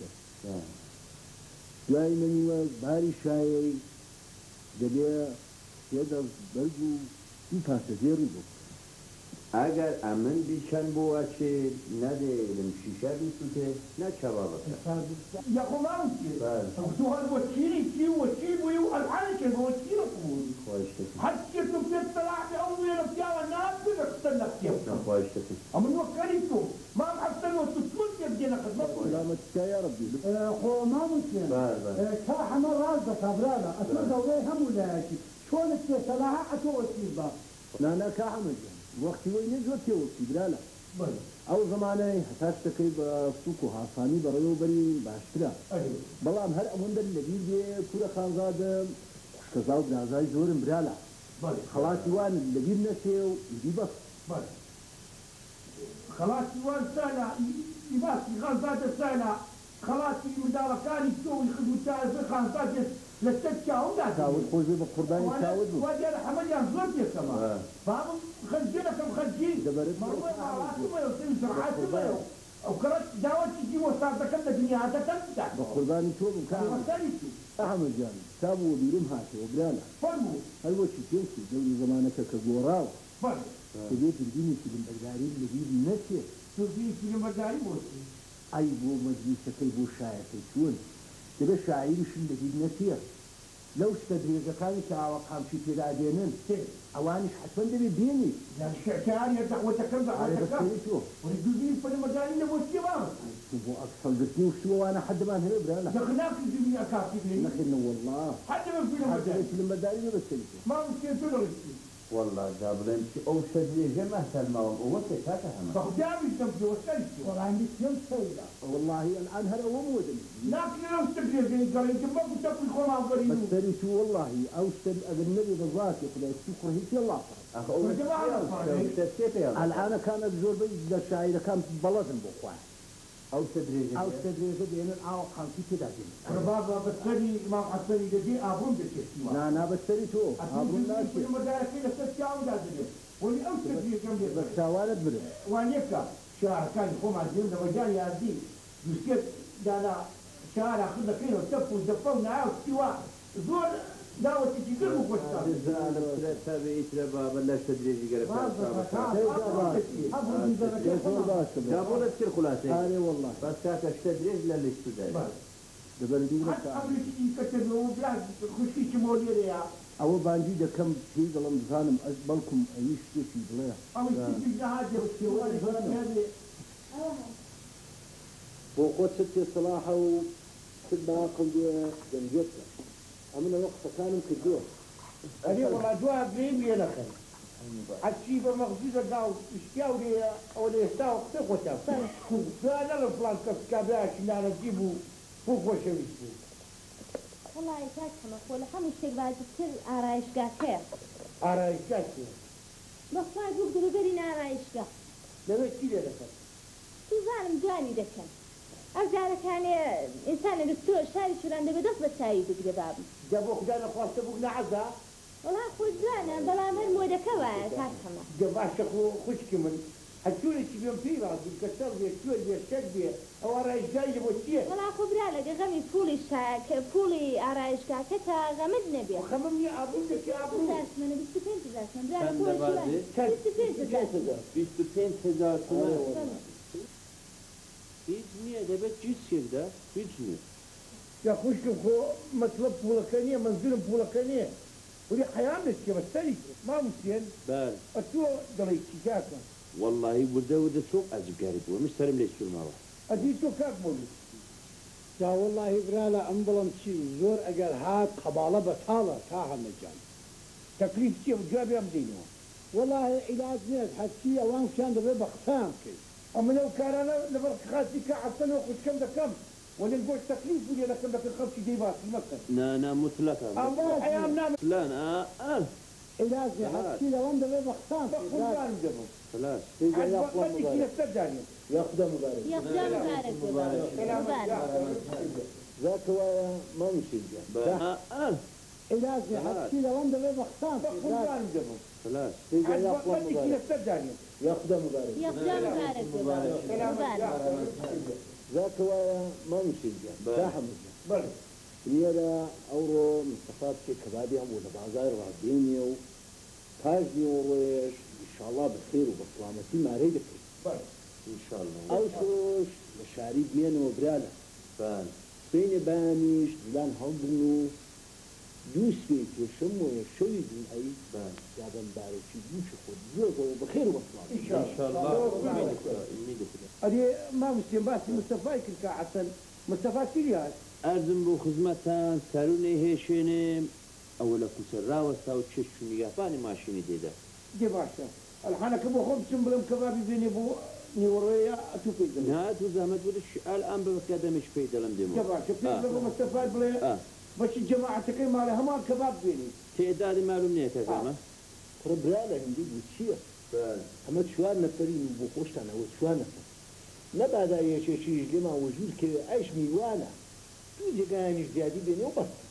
جاي من باري شاي دبي يدا برجو يفاس زيرو اگر امن بیشن بواچه نده لمشیشه بیسوته نه چبابه يا خلان تو هذا وكيلي كي وكيل ويو الحركه وكيل قبول خواهشتك حتى تبدا تطلع باول رجال الناس بتستنى كيف خواهشتك اما وكلتم ما حتى لو تسكت يبدينا خدمتكم لا سلامتك يا ربي خۆ ماموسێن تا هەمە ڕاز دەکابراە ئەتۆ دەوڵەی هەموو لایەکی چۆنت پێسەلاها ئەتۆوە چی بە نانا كحمد وقتی وی نزوە پێوەستی برالا ئەو زمانەی هەتا شتەکەی بە سوک و هاسانی بەڕێوە بەری باشترە بەڵام هەر ئەوەندە لەبیر بێ کورە خانزادم خوشکەزا و برازای زۆرم برالا خەڵاتی وان لەبیر نەچێ و ئیدی بەس خەڵاتی وان سالا ئیباسی خانزادە سالا خەڵاتی منداڵەکانی تۆی خزوتازە خانزادێت لە سەر چاومدا چاوت خۆش بێ بە قوربانی چاوت بوو وا دیارە هەمەیان زۆر پێکەمە بابم خەرجێنەکەم خەرجی ئەو کەڕەت داوەتێکی وەستادەکەم لە دنیا دەکەم بە قوربانی تۆ بم ئەحمەد جان تا بووە بیرم هاتەوە برالا هەر بۆچی پێوتی دەوری زمانەکە کە گۆڕاوە دەبێت بردینی فیلمبەرداری لەبیر نەچێت فیلمبەرداری بۆچی ئەی بۆ مەجلیسەکەی بۆ شایەکەی چوون دەبێت شاعیریشن لەبیر نەچێ لەو شتە درێژەکانی کە ئاوە قامچی پێدادێنن ئەوانیش حتمەن دەبێت بێنی شعریە دەعوەتەکەم دوزی فیلمبەرداری لە بۆچی بۆ ئەکسەڵگرتنی و شتوەوانە حەدمان هەیە برالا دەخناقی دوزی ئەکاتی بێنی نەخێنە والله حەدەمە فیلمبەرداری نەبەسەری ماموسێن تۆ دەڵێتی والله جابرين او شدي جمع سلمى ووصل هذا هم بخدامي تبدو وصلت وعندي كم سيدة والله الآن هلا ومودن لكن لو استقريت بين قريت ما كنت أقول خما قريب بس شو والله أو اشتري النبي بالذات يقول الشكر هي الله أخو الآن كانت زور بيد الشاعر كانت بلد البخوة أو تدريج بين أو خمسة كده بابا بسري ما حسري جدي أبون بتشتي لا بسري تو أبون لا شيء ما دارك إلا تشتاو دادني ولي أو تدريج كم بيت بس شوارد بره وانيكا شهر كان يقوم على الجيم لما جاي يعدي يسكت دانا شهر أخذ كيلو تفو دفونا أو استواء زور دعوة تجيبه وقصة لا تابعي ترى بلاش تدريج قرب جابوا لك كل خلاصة هذه والله بس كانت تدريج للي استدعي دبردي حتى قبل شيء كتبوا بلا خشي شمولي يا أو بانجي ده كم شيء ظلم زانم أقبلكم أيش شيء في بلايا أو شيء هذا والشوال هذا وقت ست صلاحه وست مواقف جنجتها أمنا وقت كانوا كدوه أنا والله جواب بيم ينخل عشيبة مغزوزة قاو اشتياو لي أو لي يستاو قطوة فأنا الفلان كابلاش نانا جيبو فوق وشويسو والله يساكم أقول حمش تقبل تكتر عرايشقا كيف عرايشقا بخواه بقدر برين عرايشقا لما كيف لك تزانم جواني دكن أرجع كان إنسان دكتور شاري شران ده بدخل بتساعد كده باب جابوا خدانا خواست بقنا عزا والله خوش زانا بلا مر مودة كوا تاسمه جابوا شخو خوش كمن هتشوري تبيهم فيه بعض الكسر بيه شور بيه شد بيه أو عرايش جاي بوشيه والله خبرا لك غمي بولي شاك بولي عرايش كاكتا غمدنا بيه وخممني أبوك يا أبو تزاس منه بستفين تزاس من برا بولي شوان بستفين تزاس 25,000 هیچ نییە دەبێت هیچ شێکدا هیچ نییە یا خوشکم خۆ مەطلب پوڵەکە نییە منزورم پوڵەکە نییە ولی حەیان دەستکە بەسەری ماموسێن ئەتۆ دەڵی چیکاکە واللهی وردە چۆک ئەجگاری بووە من سەرم لێ سوورماوە ئەدی تۆ کاک بۆلی جا واللهی برالە ئەم بڵم چی زۆر ئەگەر هات قەباڵە بەتاڵە تا هەمەجان تەکلیف چییە جوابی ئەم دەینەوە والله علاج نێت هەچی ئەوان شیان دەبێت بە قسەیان بکەیت ئەمە لەو کارانە لەبەر خاسی کە عەسەنەوە خوشکەم دەکەم ولی گۆشت تەکلیف بوو لێ دەکەم دەکەم خەڵکی دەی باسی مەکەن نا مطلقا ئەمە حەیام نامە فلان علاج هەچی لەوان دەبێت بە قسەیان بەخۆیان دەبم خلاص بەندێکی لەسەر دانێت ياخذ مبارك يخدم مبارك ذاك ما مشي علاج هەچی لەوان دەبێت بە قسەیان بەخۆیان دەبم خلاص بەندێکی لەسەر دانێت ياخذ مبارك يخدم مبارك ذاك ما مشي ساحة بله ريالا أورو مستفاد في كبابي هم ولا بازار راديني و تاجني ورويش إن شاء الله بخير وبسلامتي ما ريدك بله ان شاء الله أو شوش مشاريب مين وبرالا فان بين بانيش دلان هضنو دوس بيت وشمو يشوي من أي فان جابن بارك دوش خود زوج وبخير وبسلامتي ان شاء الله ئەدێ ماموسێن باسی مستەفای کرد کە حەسەن مستەفا چی هات ئەرزم بۆ خزمەتان سەرونەی هێشێنێ ئەوە لە کوسەر ڕاوەستا و چێشت و نیگەپانی ماشینی دێدا دێ باشە ئەلحانەکە بۆ خۆم بچم بڵم کەبابی بێنێ بۆ نیوەڕێیە ئەتوو پێی دەڵێ نا تو زەحمەت بدەش ئەلئان بەکە دەمێش پێی دەڵم دێ دێمەوە باشە پێی بڵێ بۆ مستەفای بڵێ بەشی جەماعەتەکەی ماڵێ هەمان کەباب بێنی تێدادی معلوم نییە کەکەمە پڕ برا لە هەندی بوو چییە ئەمە چوار نەفەرین بۆ خۆشتانەوە چوار نەفەر نەبادا یەکێکیش لێمان وەژور کە ئەیش میوانە دوو جێگایانیش زیادی بێنێ و بەس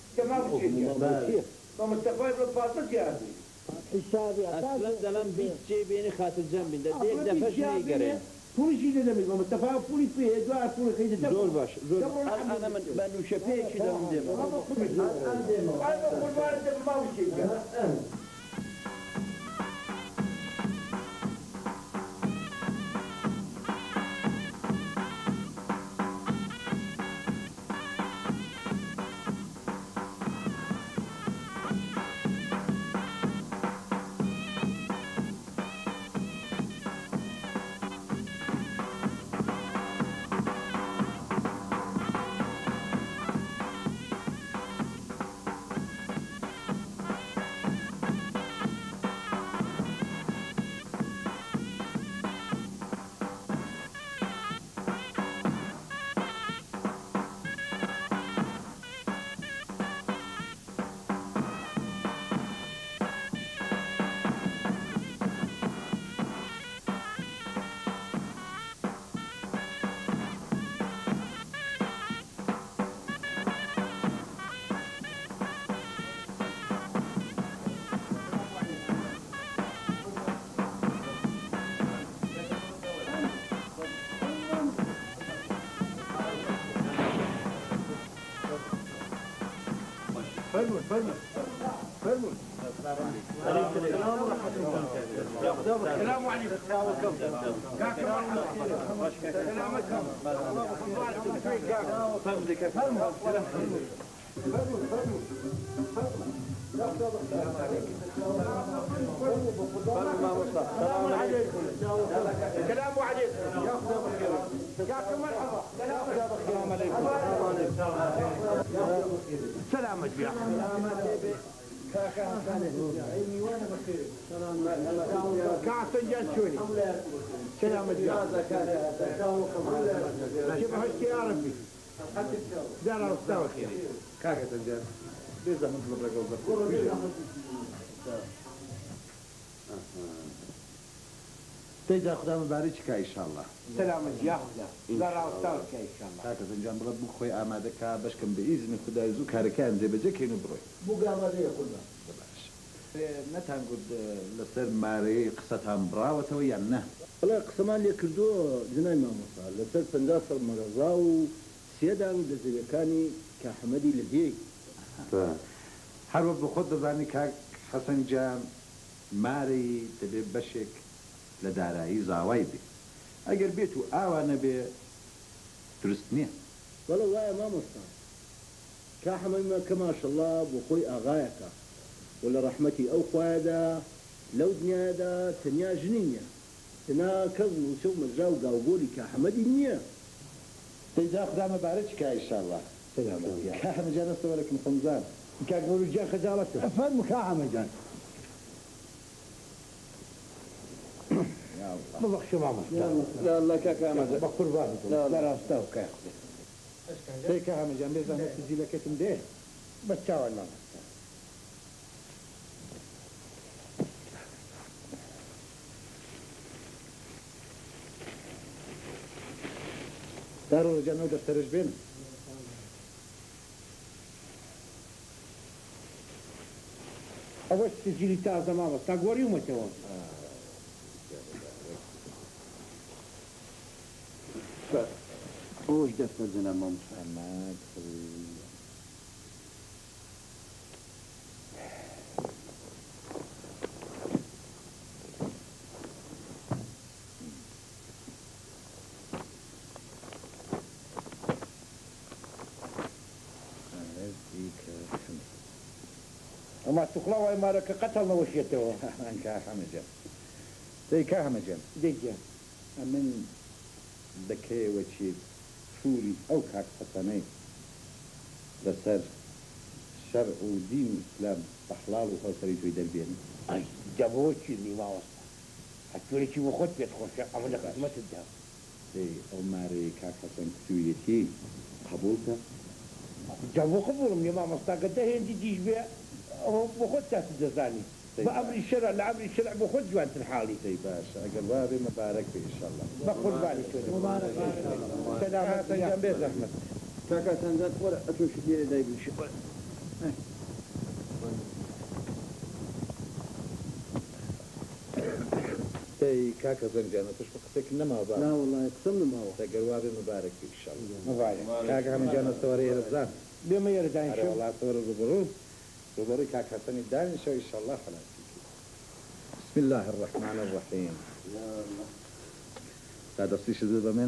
بە مستەفای بڵێ پاتە زیادی حسابی ئەسڵەن دەڵم بیت جێ بێنێ خاتر جەم بین دەک دەفەش نەیگەڕێن پولیشی دەدەمێت بە مستەفا پولی پێ دوای پوڵەکەی دەدەم زۆر باش زۆر ئەنا من بە نووشە پێیەکی دەڵم دێمەوە فرمون فرمون فرمون السلام عليكم السلام عليكم جاكم مرحبا السلام عليكم سلامة يا كعسن جالسوني سلامة يا شبه هشتي يا ربي دار رستاوي خير كاكا تنجال بيزا مطلب لك تيجا خدا مبارك إن شاء الله. سلامة يا خدا. لا راوستاوك إن شاء الله. كاكا زنجان بغد بو خوي آماده كا باش كم بإذن خدا يزو كاركان زي بجا كينو بروي. بو آماده يا خدا. باش. نتان قد لسر ماري قصتها براوة ويانا. والله قسمان لي كردو جناي ما مصال لسر سنداسر مرزاو سيدان دزيكاني كحمدي لديك. حرب بخد زاني كاك حسن جان ماري تبي بشك لدارایی زاوای بی اگر بیتو آوانه بی درست نیه والله وايا ما مصطفى كاحمد ما كما شاء الله بخوي اغايك ولا رحمتي او خوادا لو دنيا دا تنيا جنية تنا كذن وسو مجاو قاوبولي كاحمد نية تيجا خدا مبارك ان شاء الله سلام عليكم كاحمد جان استوى من خمزان كاك نقولوا جان خجالته فهم كاحمد جان ما بخش ماما لا الله كاكا ما بخور بابي لا راستاوك يا اخي هيك هم جنبي زعما تجي لك تمديه بتشاور ماما دارو جنو دفترش بين اول تسجيلي تاع ماما تاغوري وما تاون وش دفتر زنا مام محمد وما تخلوا ما لك قتلنا وشيته انك حمجان زي كهمجان ديجا من دەکەیەوە چی فوری ئەو کاک حەسەنەی لەسەر شەرع و دین و ئیسلام بە حەڵاڵ و هەوسەری توی دەربێن ئەی جەبۆکی نیماوەستا هەتوێکی بۆ خۆت پێت خۆشە ئەمە لە خزمەتت دا ئەو مارەیە کاک حەسەن کردوویەتی قبولکە جەبۆ قبولم نیمامەستاکە دەهێنی دیش بێ ئەوە بۆ خۆت تاسی دەزانی بە ئەمری شەرع لە ئەمری شەرع بۆ خۆت جوانتر حاڵی دەی باشە ئەگەر وا بێ مەبارەک بێ ئینشەڵڵا بە قوربانی تۆ سەلامەت جان بێ زەحمەت کاکا سەنجات وەرە ئەتۆشی لێرە دایبیشی دەی کاکە زەنجانە توش بە قسێک نەماوە با لا وڵای قسەم نماوە ئەگەر وا بێ مەبارەک بێ ئینشەڵڵا مەبارەک کاکە هەمجانە سەوەرەیە رەزان بێمە یێرەداین شەو وڵات سەوەرە ڕوبەڕوو ڕوبەڕووی کاک حەسەنی دانیشەوە ئینشەڵڵا خەلاص بسم الله الرحمن الرحيم لا دستيش ذو من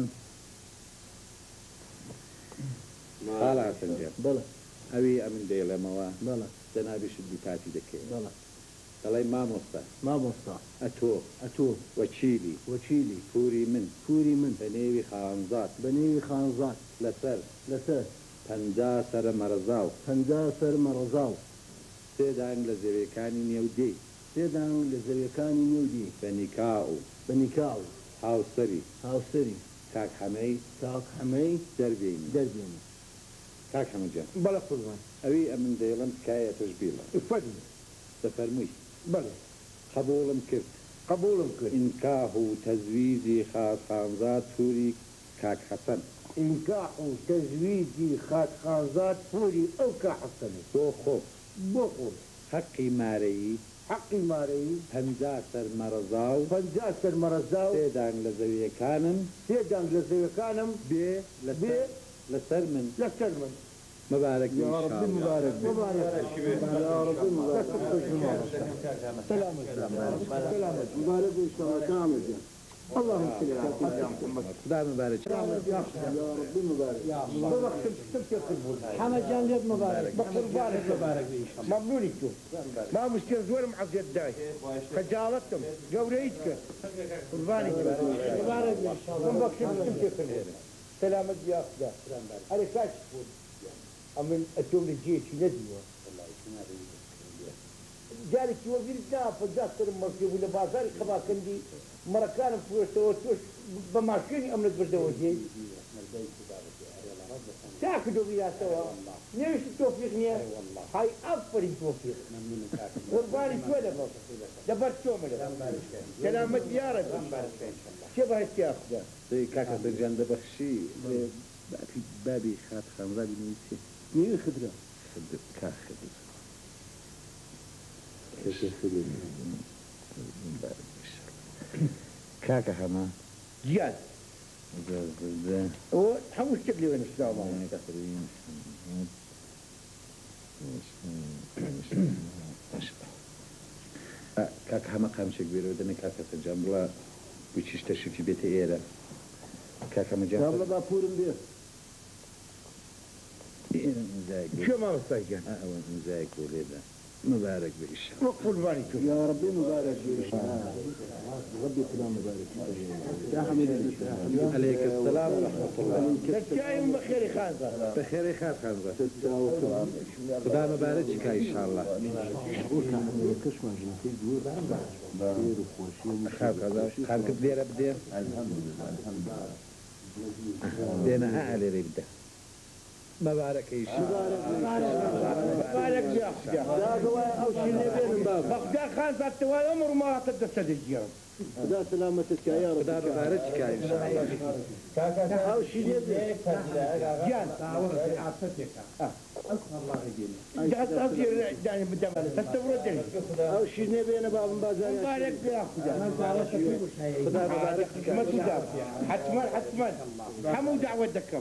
قال حسن جاب بەڵێ أبي أمن ديلا موا بەڵێ دنابش الدكاتي دكي بەڵێ دلي ما مصطفى مامۆستا أتو ئەتۆ وتشيلي وەچیلی فوري من پوری من بنيوي خانزات بە نێوی خانزات لسر لەسەر پنجا سر مرزاو پەنجا سەر مەڕەزاو سيدان لزيريكاني نيودي سێدان لە زەویەکانی نێودی بنيكاو بە نیکاو هاو سري هاوسەری كاك حمي تاک هەمەی دربيني دەربێنی كاك حمي جان بەڵە قوربان أبي أمن ديلا كاية تشبيلا فەرمی تفرمي بەڵێ قبولم كرت قبولم کرد إنكاه تزويجي خاص خانزات فوري كاك حسن ئینکاح و تەزویجی خاتخانزات پوری ئەو کا حەسەنی بۆ خۆ بۆ خۆ حەقی مارەیی حەقی مارەیی پەنجا سەر مەرەزاو پەنجا سەر مەرەزاو سێدان لە زەویەکانم سێدان لە زەویەکانم بێ بێ لەسەر من لەسەر من مبارك یا ربی مبارک بێ. یا ربی مبارک سلامت مبارک بێ ئینشاءالله کامل جان اللهم صل على سيدنا محمد خدا مبارك يا ربي مبارك ببخشم شتم في قبول حمد جان ليك مبارك بقربانك مبارك ممنونك تو ما مشكلة زور معك يداي خجالتهم قوريتك قربانك مبارك ان شاء الله ببخشم شتم في قبول سلامت يا أخدا أنا كاشف أمن أتوم الجيش نديو جارك وزير الدفاع فجأة المركب ولا بازار خبا كندي مركان فلوس توش بماشيني أمنت بردوجي تاكدوا بيا سوا نيش التوفيق نيا هاي أفرين توفيق قرباني شو دبرت شو ملا سلامت يا رب شبه يا أخدا دەی کاکە دەرجان دەبەخشی بابی خات خانزا بنویسی نيوي خضرة کاک خدر کاکە هەما جياد هو حموش شكلي وين السلام کاکە هەمە قامچێک بێرەوە دەنێ کاکە سەرجان بڵا بچیش تەشریفی بێتە ئێرە کاکە مەجان قبل باپورم بيه ئێرە ئیمزایەک شو ما مستاجن ئەوە ئیمزایەک بۆ لێدا مبارك بإشاء وقرباني شو يا ربي مبارك بيه ربي كلام مبارك يا حميد عليك السلام ورحمة الله تشايم بخير خانزة بخير خير خانزة خدا مبارك إن شاء الله كشمة جنتي جور خير وخوشي خاب هذا خاب كبيرة بدير دينا أعلى ريبدا مبارك إيش مبارك يا أخي لا دواء أو شيء بين باب بقدا خانزة التوالي عمر ما تدسد الجيران خدا سلامتك يا رب خدا مبارك إن شاء الله أو شيء بين جان جات أصير يعني بدم تستورد أو شيء بين باب بازار مبارك يا أخي خدا مبارك ما تدار حتما حمو دعوة دكم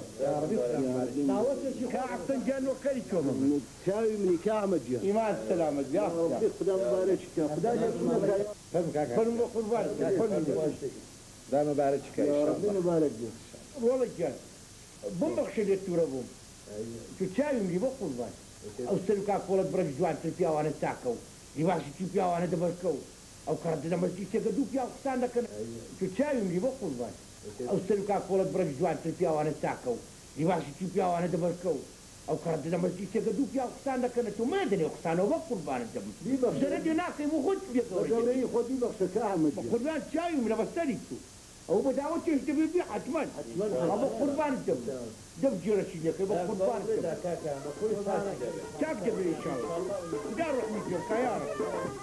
كأحسن جان وكريكم شاوي مني كامل جا إيمان السلامة يا أخي خدا مبارك خدا يسلمك فرمو قربان خدا مبارك إن يا شاء ربي الله مبارك والله جان بمبخش اللي توربهم تشاوي مني بقربان أو سلكا فولد برج جوان تلبيا وانا تاكو يبغى تلبيا وانا دبركو أو كرد لما تيجي تقدو فيها خسان لكن تشاوي مني بقربان ئەو سەر کا کۆڵت بڕە جوانتر پیاوانە تاکە و ڕیواشی پیاوانە دەبەرکە و ئەو کاتە دەمەستی تێکە دوو پیا قسان دەکەنە تو مە دەنێ قسانەوە بە قوربانت دەبم زەرە دێ ناکەی بۆ خۆت بەگەورەی خۆ بیبەخشە کە ئەحمەد قوربان چاویم لە بەستەری تو ئەو بەداوە تێش دەبێ بێ حتمەن بە قوربانت دەبم دەم جێرەشی دەکەی بە قوربانت چاک دەبێ ئینشاءالله خدا ڕەحمی پێ بکە یا رب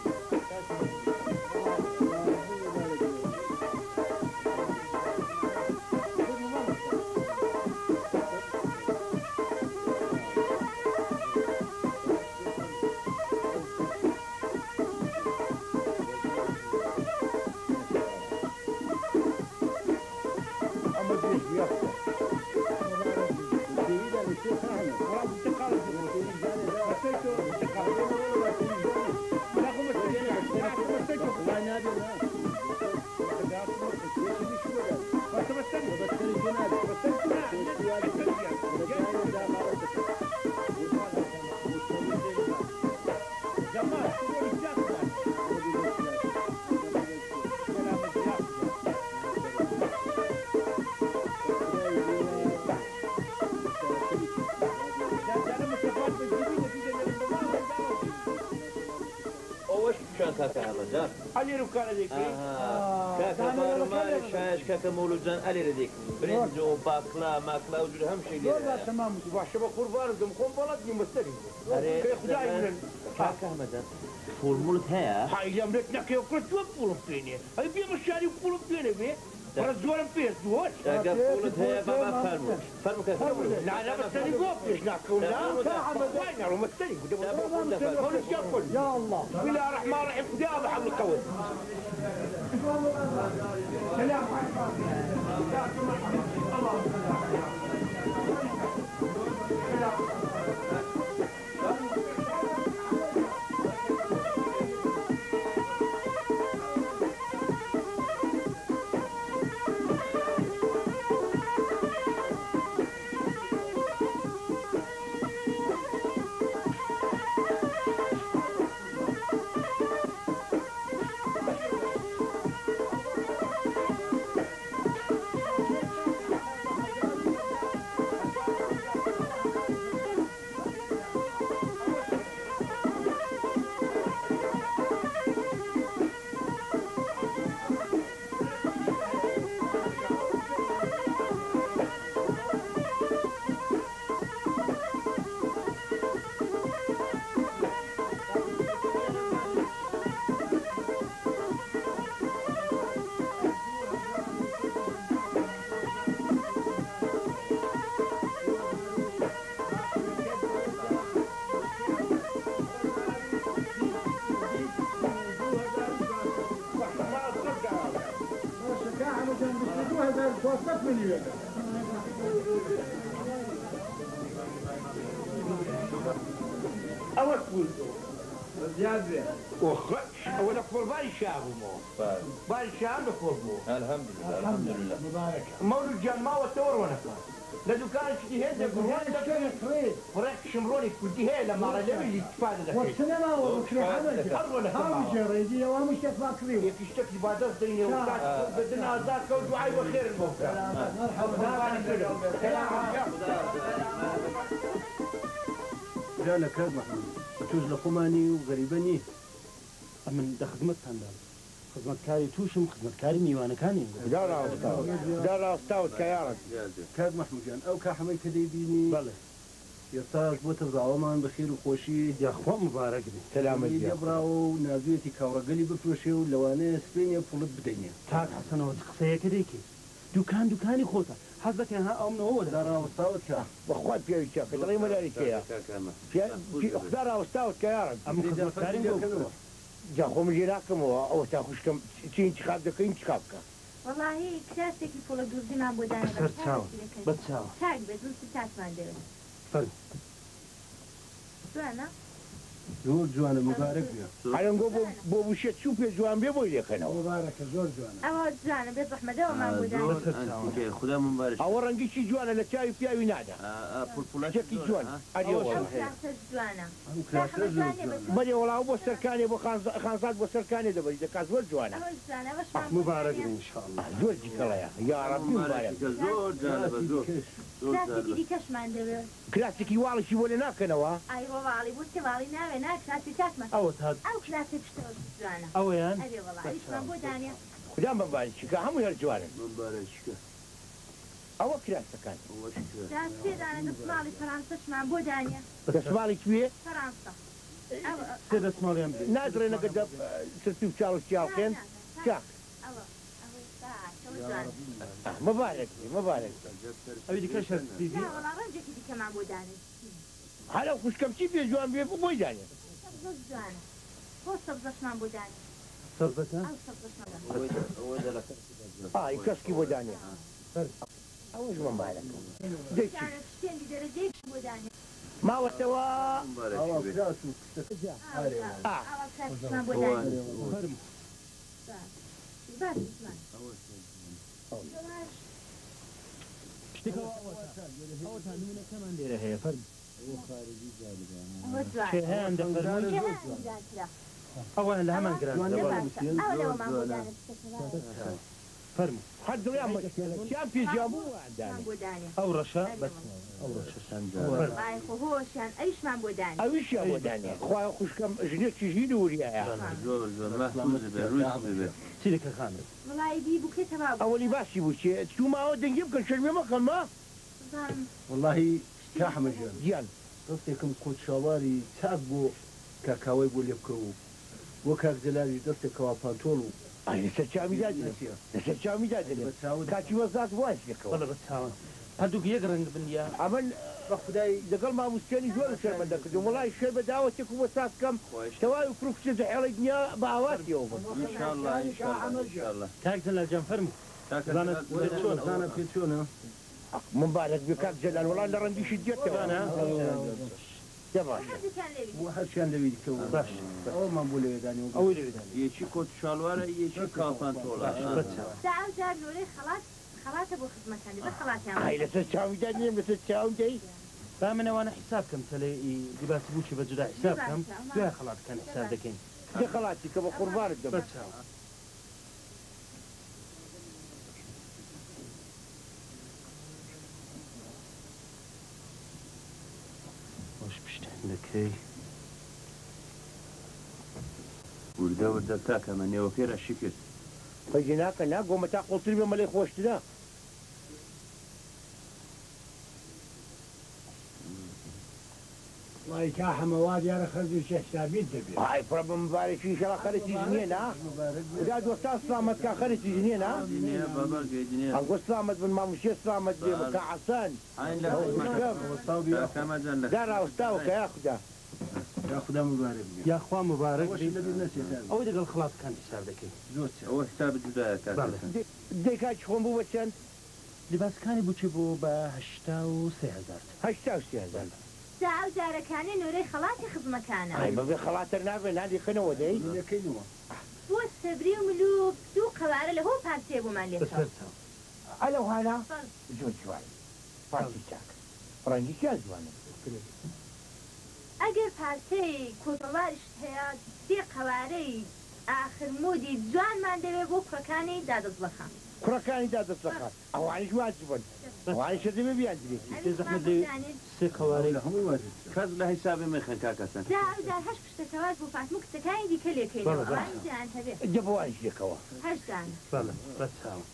علي ركان ذيك كاكا مال شاش كاكا مولود زان علي ذيك برنجو باكلا ماكلا وجود هم شيء والله تمام واشبه قربان دم قوم بلدني مستري كي خداي من كاكا مدام فورمولة هيا هاي يمرت نكي وكنت وقولوا فيني هاي بيا مشاري وقولوا فيني بي فرز دورم فيه دور كاكا فورمولة هيا بابا فرمو فرمو كاكا لا لا مستري قوبيش ناكو لا وين رو مستري يا الله بسم الله الرحمن الرحيم خدي ابو حول القول سلام أول كل زيادة أول كل بالي شاب مو بالي شاب بكل مو الحمد لله الحمد لله مبارك مولود جان ما وتور ولا لأنه كان شيء هذا فرق شمروني كنت هي لما رجع لي استفادة والسينما ولا هم جريدي ومش فاكرين يشتكي بعد الدنيا وكان بدنا ذاك ودعاء وخير الموقع جا لە کات محمود بەتۆش لە خۆمانی و غەریبەنی ئەمن لە خزمەتتان دام خزمەتکاری تووشم خزمەتکاری میوانەکانی داڕاستاوت کە یاڕەت کات محمودیان ئەو کاحەمەی کە دەیبینی بەڵێ ئێستاش بۆتە زاوەمان بەخێر و خۆشی یاخوا مبارەک سەلامەتی لێبراوە و نازوێتی کاوڕەگەلی بفرۆشێ و لەوانەیە سپێنێ پوڵت بدەینێ تاک حەسەنەوە قسەیەکە دەیکێ دوکانی خۆتە حەز دەکەن ها ئەومنەوە داڕاوەستاوت کە بەخوات پێوی چاکە دەڵی مەلاری کەیە خدا ڕاوەستاوت کە یاڕەت جا خۆم ژێراکەمەوە ئەوە تا خوشکەم چی انتخاب دەکەین چیکار بکە وەڵاهی کاسێکی پوڵە دوورزیمان بۆ دانێ بەچاوە چاک بێت دووسی چاکمان دەوێت فەرم دوانە زۆر جوانە مبارەک بێ هەرەنگۆ بۆ بشێت چوو پێ جوان بێ بۆی لێکەنەوە مبارەکە زۆر جوانە ئەوە جوانە بێت زەحمەتەوە مابوودان خدا مبارك ئەوە ڕەنگیشی جوانە لە چاوی پیاوی نادا چێکی جوان جوانە بەێ وەڵاو بۆ سەرکانێ بۆ خانزاد بۆ سەرکانێ دەبەری دەکات زۆر جوانە مبارەک ئینشاءالله زۆر جیکەڵەیە یا ڕەبی مبارەک زۆر جالبە زۆر دیکەشمان دەوێت کراسێکی واڵیشی بۆ لێ ناکەنەوە ئایوە واڵی بوو کە واڵی ناوێ ناکراسی کاتمە ئەوە تا ئەو کراسی پشتەوە جوانە ئەوەیان ئەبێ وەڵایشمان بۆ دانێ خوددام بەبارێکیکە هەموو هەر جوانن مباركة ئەوە کراسەکان پێدانە دەسماڵی فەرانسەشمان بۆ دانێ دەسماڵی کوێ فەرانسا سێ دەسماڵیان بێ نادرێنەکە سرتی و چاڵشتیاڵکێن چاک مبارەک مبارەک ئەوی دیکەش دیدی ڕەنجێکی دیکەمان بۆ دانێ هەلە خوشکەم چی پێ جوان بێ بۆی دانێ جوانە بۆ سەبزەشمان بۆ دانێ سەربەتە ئای کەسکی بۆ دانێ ئەوەش مبارەک شتێنی دەرەجێک بۆ دانێ ماوەتەوە ئەوە کراس و ئاوەکراسمان بۆ دانێ ئەوە نمونەکەمان لێرە هەیە فەرم چێ هەیەن دەفەرمونی ئەوە لە هەمان گران فەرمو هەر دڵیان مەشکیان پێزیان بوو ئەو ڕەشە ئەو ڕەشەشان خۆشیان ئەیشمان بۆ دانێ ئەویشیان بۆ دانێ خوای خوشکەم ژنێکی ژین وریایە چی دەکە خانم وڵای دی بکرێتەوە ئەوەلی باسی بوو چێ چووماوە دەنگی بکەن شەرمێ مەکەمە واللهی کاحمەجان گیان دەستێکم کۆچاواری چاک بۆ کاکاوای بۆ لێ بکە و وە کاک جەلاوی دەستێکەوە پانتۆڵ و لەسەر چاویدا لەسەر چاویدا دێت کاچی وەزات واش دەکەوە بەڵە بە چاوە هەردووک یەک ڕەنگ بنیا ئەمن بە خودای لەگەڵ مامۆستێنی زۆر شەرمەندە کردم وڵای شێر بە داوەتێک و بۆ ساس بکەم تەواوی فروکچێ دەحێڵی دنیا بە ئاواتیەوە بن کاک جەلال فەرمو زانە پێ چۆنە مبارەک بێ کاک جەلال وەڵام لە ڕەنگیشی دێتەوە بۆ هەرچیان لەوی دیکەوە باش ئەومان بۆ لەوێدانی ئەوەی لەوێدانی یەکی کۆت شالوارە یەکی کاڵپان تۆڵە جار لۆرەی خەڵاتە بۆ خزمەکانی بە خەڵاتیان ئای لەسەر چاویدا نیم لەسەر چاودەی با منەوانە حساب کەم تەلەی دیباسی بووچی بە جودا حساب کەم دوای خەڵاتەکان حساب دەکەین چه خەڵاتی کە بە قوربانت دەبە خۆش پشتێن دەکەی وردە وردە تاکەمە نێوەکەێرە شکرد فەیجی ناکە ناگۆمە تا قوڵتری بێ مەلەی خۆشترا وای کا هەمەوا دیارە خەرجی حسابیت دەبێت ئای پڕە بە مبارەکی ئینشەڵا خەرەتی ژنیە نا خدا دۆستا سلامەت کا خەرەتی ژنیە نا ئەنگۆ سلامەت بن ماموشێ سلامەت بێ بکە حەسەن داڕاوستاوە کە یا خوددا یا خدا مبارک بێ یاخوا مبارەک ئەوەی دەگەڵ خڵاتەکان حساب دەکەین ئەوە حساب جودایە دەیکاکی خۆم بوو بە چەند لیباسەکانی بچێ بۆ بە 83,000 83,000 ئەو جارەکانی نۆرەی خەڵاتی خزمەکانە ئای بەبێ خەڵاتەر نابێ نادی خنەوە دەی بۆ سەبری و ملوک دوو قەوارە لە هۆ پارتێ بۆمان لێتەوە ئەلەو هانا زۆر جوان پارتی چاک ڕەنگی کیا جوانە ئەگەر پارتەی کۆتەڵاریشت هەیە سێ قەوارەی ئاخر مودی جوانمان دەوێت بۆ کوڕەکانی دادەزڵەخان کوڕەکانی دادەزڵەخان ئەوانیش واجبن ئەوانیش دەبێ بیان سێ قەوارەی کەس لە حیسابی مێخن کاکەسەن جار هەش پشتەکەوات بۆ فاتمە کچەکانی دیکە لێکەینەوە ئەوانی جیان هەبێت دەبوانیش لێکەوە هەش دانە بەڵێ بە چاوە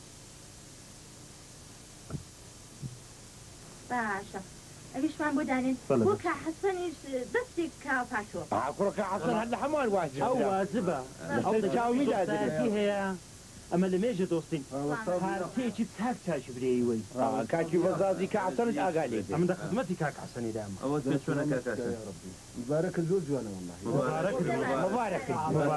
باشە ئەویشمان بۆ دانێن بۆ کا حەسەنیش دەستێک کاو پاتۆ کوڕەکە حەسەن هەر لە هەمان واجب ئەو واجبە ئەو چاویداتی هەیە ئەمە لە مێژە دۆستین پارتێکی چاک چاش برێیوەی کاکی بەزازی کە حەسەنت ئاگالێ ئەمە دە خزمەتی کاک حەسەنی دامە ئەوە چۆنە کاکەسەن مبارەکە زۆر جوانە مبارەک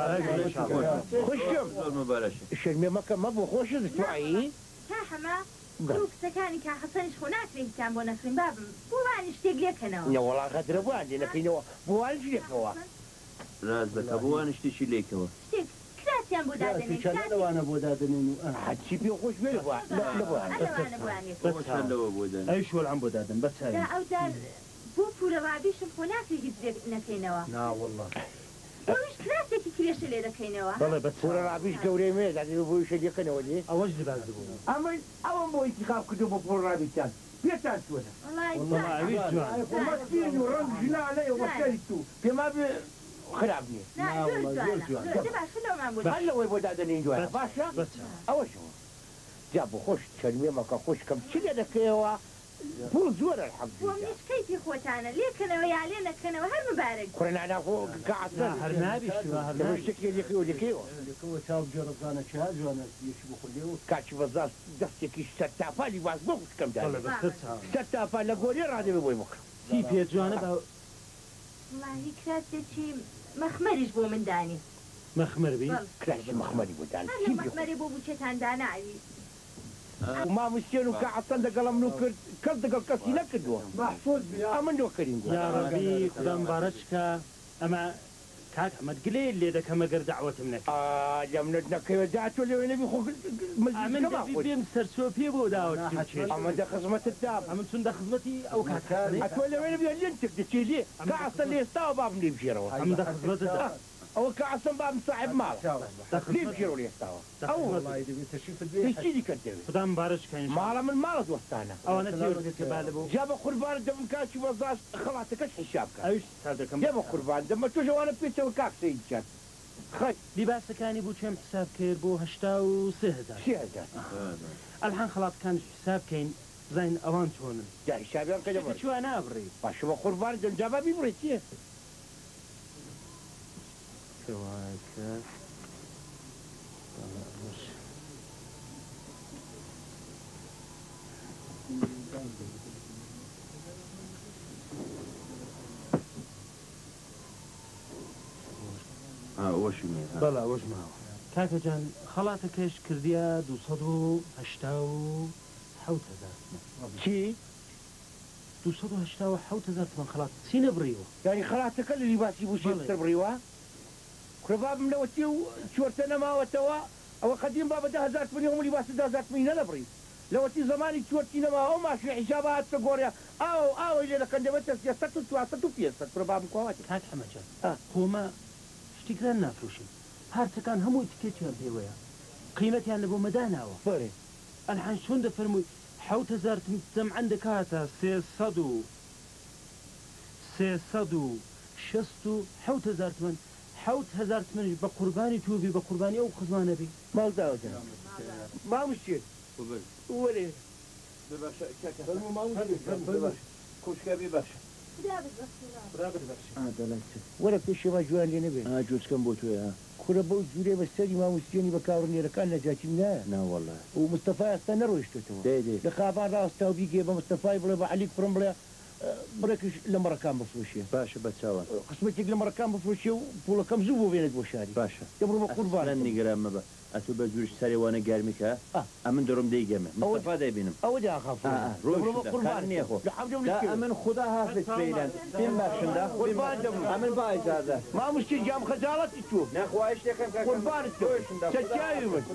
خوشکم زۆر مبارەش شەرمێ مەکە مە بۆ خۆشت توایی تا هەمە کسەکانی کا حەسەنیش خۆ ناکرێتیان بۆ نەفرین بابم بۆوانی شتێک لێکەنەوە نەوەڵا خەترە بووان لێنەکەینەوە بۆوان لێکەوە ڕاست بکە بۆوان شتێکی لێکەوە شتێک کراسیان بۆ دادنێن لەوانە بۆ دادنێن و حەچی پێ خۆش بێ لەوە بۆ دەن ئەی شۆڵعام بۆ دادن بە چاوی ئەو دار بۆ پورە ڕابیشم خۆ ناکری هیچ نەکەینەوە ناوەڵڵا ئەوش کراسێکی کرێشە لێ دەکەینەوە بەڵێ بە پورە ڕابیش گەورەی مێ بۆی شەریەکەنەوە لێ ئەوەش لباس بوو ئەوم بۆ ئینتیخاب کردو بۆ پۆڕ ڕابیتان پێتان چۆنە ئەویش جوان مەسکین و ڕەنگ ژنانەیە وەسەری تو پێما بێ خراب نییە هەر لەوەی بۆ دادنین جوانە باشە ئەوەشەوە جا بۆ خۆش چەرمێمەکە خۆشکەم چ لێ دەکەیەوە پوڵ زۆرە الحەمد بۆ میشکەیتی خۆتانە لێکەنەوە یا لێ نەکەنەوە هەر مبارەک کوڕنانا هەر نابیشتوە هەر شتێکی لێکەوە لێکەوە لەکەوە چاو جۆرەزانە چا جوانە یەکی بخولێەوە کاچی بەزار دەستێکی سەر تاپالی باز بۆ خوشکەم دا سەر تاپا لە گۆری ڕادێ بۆی بکڕ تی پێ جوانە بە وڵاهی کراسێکی مەخمەریش بۆ من دانی مەخمەر بی کراسی مەخمەری بودان هەر مەخمەری بۆ بچێتان داناوی ماموسێن و کە عەسەن دەگەڵم نو کرد کەس دەگەڵ کەسی نەکردووە محفوظ بیا ئەمن دۆکەرین یا ڕەبی خودم بارەچکە ئەمە کاک ئەمەد گلێ لێ دەکەمە گەر دعوەتم نەکە لەمنت نەکەوە جا تۆ لێوێ نەبی خۆ بێم سەرچۆ پێ بۆ داوت ئەمە دە خزمەتت دا ئەمن چون دە خزمەتی ئەو کاکاری تۆ لەوێ نەبی لێن تێک دەچێ لێ کە عەسەن لێ ئێستاوە بابم لێ بژێرەوە ئەم دە خزمەتت دا ئەوە کە عەسەن بابم ساحب ماڵە لێ بژێرەوە لێ ئێستاوە ئەو هیچی دیکەت دەوێت خودم بارەچکەن ماڵە من ماڵە دۆستانە ئەوە نەتێ کە بالە بۆ جا بە قوربانت دەبم کاچی وەزاش خەڵاتەکەش حیساب کە ئەوش تا دەکەم جا بە قوربان دەمە تۆ ژەوانە پێچەوە کاک سەید جان خەی لیباسەکانی بوو چێم حساب کرد بۆ 3,000 ئەلحان خەڵاتەکانش حساب بکەین بزین ئەوان چۆنن جا حیسابیان کە دەبڕ چوە نابڕی باشە بە قوربان دەم جا بە بیبڕێ چییە کەوایکە بەڵا ئەوەش ماوە کاکە جان خەڵاتەکەش کردیە 287,000 چی 287,000 خەڵات چی نەبڕیوە یانی خەڵاتەکە لە لیباسی بووشێتر بڕیوە کوڕبابم لەوەتی و چۆرتە نەماوەتەوە ئەوە قەدیم با بە 10,000 هەموو لیباسی 10,000 نەبڕی لەوەتی زمانی چۆرتی نەماوە ئەو ماشوی حیسابە هاتە گۆڕیا ئاوەی لێ دەکەندەوێتە 300 و 400 و 500 کوڕبابم کواتی کاک حەمەجان خۆمە شتێکران نافرۆشین پارچەکان هەموو تکێتیان پێوەیە قیمەتیان لە بۆ مەداناوە بەێ ئەلحان چۆن دەفەرمووی 7,000 جەمعەن دەکاتە 360,000 تمەن 7,000 تمەنیش بە قوربانی توبی بە قوربانی ئەو خزمانە بی ماڵداوە ماموسێت وەرێ کوشکەبی باشە وەرە پێشەوە جوان لێ نەبێت جوچکەم بۆ توێ کورە بەو جوورێ بە سەری ماموسیێنی بە کاڕنێرەکان نەجاچین نایە ناوەڵە و مستەفای ئەستا نەڕۆیشتێتەوە دێ لە خابان ڕاستا و بیگێ بە مستەفای بڵێ بە عەلی کوڕم بڵێ بڕێکش لە مەڕەکان بفرۆشێ باشە بە چاوە قسمەتێک لە مەڕەکان بفرۆشێ و پوڵەکەم زوو بۆ بێنێت بۆ شاری باشە دەبڕۆ بە قوربان نیگەران مەبە ئەتو بە جوورش سەرێوانە گەرمیکە ئەمن دەڕۆم دەیگەمە مستەفا دەبینم ئەوە داخاف قوربان نییە خۆ ئەمن خدا حافظ فەیلەن پێم باشندا قوربان دەبم ئەمن با ئیجازە ماموستی جام خەجاڵەتی تۆ نەخوای شتێکم قوربانت تۆ چەکیاوی من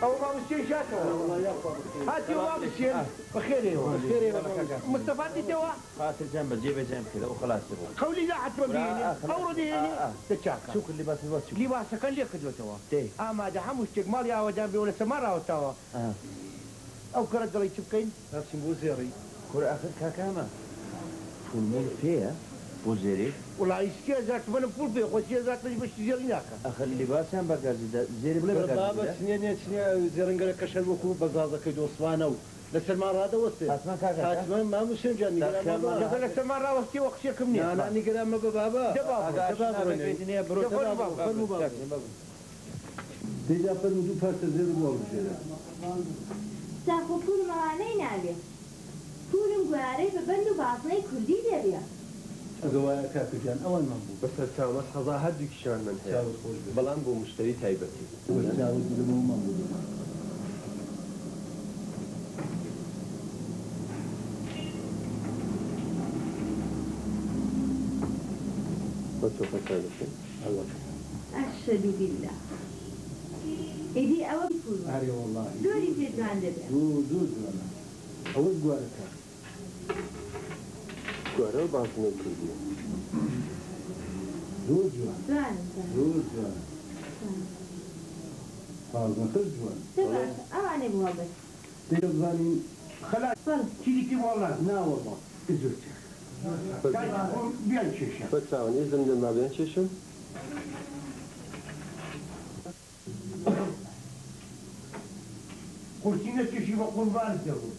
او ما مسكين شاتو هاتي وما مسكين بخير مصطفى انت توا خاطر جنب جيب جنب كذا وخلاص يروح قولي لا حتى بيني اوردي هنا تشاكا شوف اللباس الوقت لباسك اللي كدو توا ما ده حموش مال يا ودان ولا سماره توا او كرد لي تبكين نفسي بوزيري كل اخر كاكاما فول فيها بوزيري والله يسكي ذاك من فول فيه وشي ذاك باش تجي هناك اخر اللباس هم بقى زيري بلا بقى بابا سنين زيرنجر كشل وكو بزازه كدو صوانو لسلمان هذا وصي حتما كاكا حتما ما مسلم جاني يقول لسلمان راوستي وقشي كمني انا نقرا ما بابا دبابا بيتني برو بابا تيجا فرمودو فرت زير بول ساخۆ پورمەوانەی نابێت پورم گوارەی بە بەند و باسنەی کوردی دەبێت ئەگەوایە کاکەجان ئەوان من بوو بەسەر چاومەس حەزا هەردووکیشان من هەیە بەڵام بۆ مشتری تایبەتی بۆ تۆ خەسەرەکەی ئەشهەدو بیللا ئیدی ئەوە پورم هەری وەڵڵاهی زۆری پێ جوان دەبێت زۆر جوانە ئەوەش گوارەکە گوارە و باسنەی کوردیە زۆر جوان جوانم زۆر جوان فازنەکەش جوان دەباشە ئەوانێ بووە بێت تێجا بزانین خلاص كيلي والله نا والله زرت بيان شيشه بەچاوان ئێزم لە مابێن چێشم قلتينا كشي بقربان تقول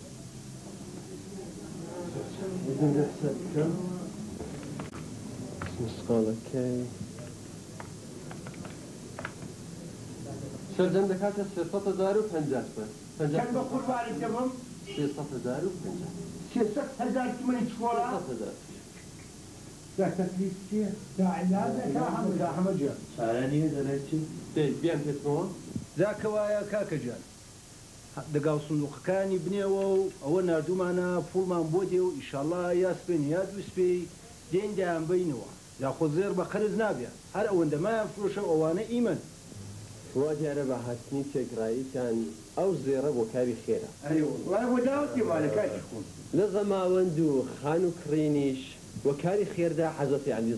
إذن لسه مسقالەکەی سەردەم دەکاتە 350 كان بقربان تقول 350 600,000 من شكورا لا تكليف شيء لا علاجك يا حمد جان سالانية دلالتي بیان پێتمەوە ذاکەوایە کاکەجان دەگاو سندوقەکانی بنێەوە و ئەوە نردومانە پوڵمان بۆ دێ و ئیشەڵڵا یاسپێن یا دووسپێی دێندایان بینەوە یاخۆ زێر بە قەرز نابێت هەر ئەوەندەمایان فرۆشە ئەوانە ئیمن وا دیارە بە هاتنی تێکڕاییتان ئەو زێرە بۆ کاری خێرە لە زەماوەند و خان و کڕینیش وە کاری خێردا حەزەتی عەلی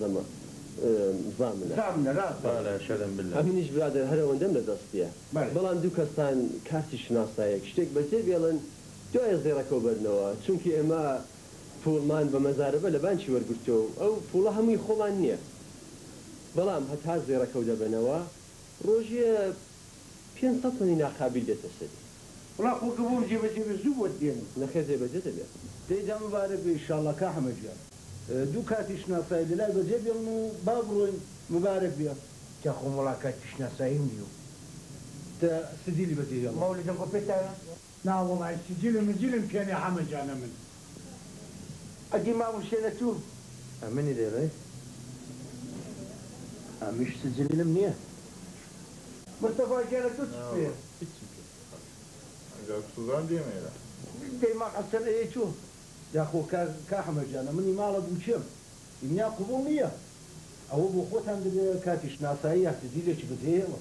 زامنە ئەمنیش برادر هەرەوەندەم لە دەستیە بەڵام دوو کەستان کارتی شناسایەک شتێک بەسێ بێڵن دوای زێڕەکە بەرنەوە چونکی ئێمە پوڵمان بە مەزارەبە لە بانکی وەرگرتەوە ئەو پوڵە هەمووی خۆمان نییە بەڵام هەتا زێڕەکە دەبنەوە ڕۆژیە 500 تۆنی ناقابل دێتە سەری وڵا خۆکە بۆم جێبەجێ زوو بۆ دێن نەخێ جێبەجێ دەبێت دەیدا مبارەک بێ ئیشەڵڵا کا حەمەدیان دوو کاتی شناسایی لەلای بەجێ بێڵن و با بڕۆین مبارەک بێ تاخۆ وڵا کاتی شناسایی نیو تا سدیلی بەجێ هێڵ مولدم خۆ پێتایە نا والله سجلم جلم كان يا حمد انا من ئەدی ماموشێنە تو ئەمنی دێڵێ ئەمیش سجلم نییە مستەفا گێرە تو پێ سوزان دێمێرە دەیما حەسەن ئەیە چوو یاخۆ کا حەمەجانە منی ماڵە بووچێم ئیمیا قوبوڵ نییە ئەوە بۆ خۆتان دەبێت کاتی شناسایی یا سجیلێکی بەجێهێڵە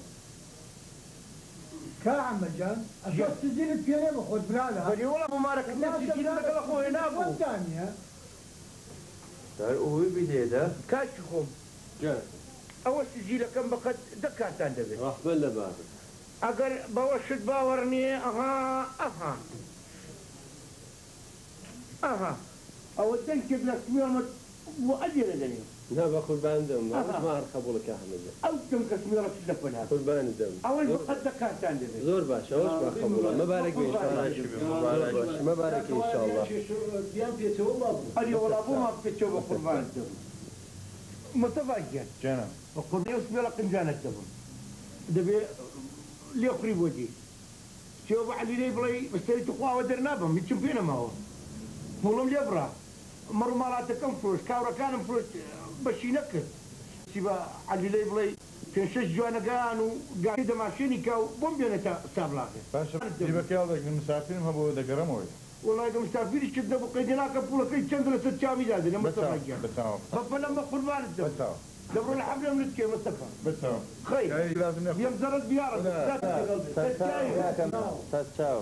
كعم جان أشوف سجل الكلام خد برالا بەری وڵا ممارەکە سجیل لەگەڵ خۆی نابوو ثانية دار ئەوەی بدێدا کاکی خۆم ئەوە سجیلەکەم بەقەت دەکاتان دەبێت ڕەحمەت لە بابە ئەگەر بەوە شت باوەڕ نییە ئەها ئەوە دەنگێک لە سمیێڵمت بۆ ئەدێرە دەنێ نا بە قوربان دەم ما قبولەکە حەمەدە ئەو دەم کە سمیێڵەت دەپەنا قوربان دەم ئەوەی بەقەت دەکاتان دەبێت زۆر باش ئەوەش با قبولە مەبارەک بێ مەبارەکی ئینشاءالله بیان پێچەوە بابوو ئەری وڵا بۆمان پێچەوە بە قوربان دەم مستەفا گیان جانم بە قوربان سمیێڵە قنجانت دەبم دەبێ لێ خوری بۆ دی چێوە بە عەلیلەی بڵێ مەستەری توخواوە دەرنابم هیچم پێ نەماوە پوڵم لێ بڕا مەڕ و ماڵاتەکەم فرۆشت کاوڕەکانم فرۆشت بەشی نەکرد چی بە عەلیلەی بڵێ پێنج شەش جوانەکان و گاکی دەماشێنی کا و بۆم بێنێتە سابلاغێ باشە جیبەکەڵ دەگرن مسافرم هەبوو دەگەڕەمەوەی وڵای کە مستافیری شت نەبوو قەیدێناکە پوڵەکەی چەند لەسەر چامی دادێنە مەستەفا گیان بەتاوە بەپەلەم بە قوربانت دەم دبروا الحمله من الكي مصطفى بس خي لازم ناخذ يمزرد بيارة تشاو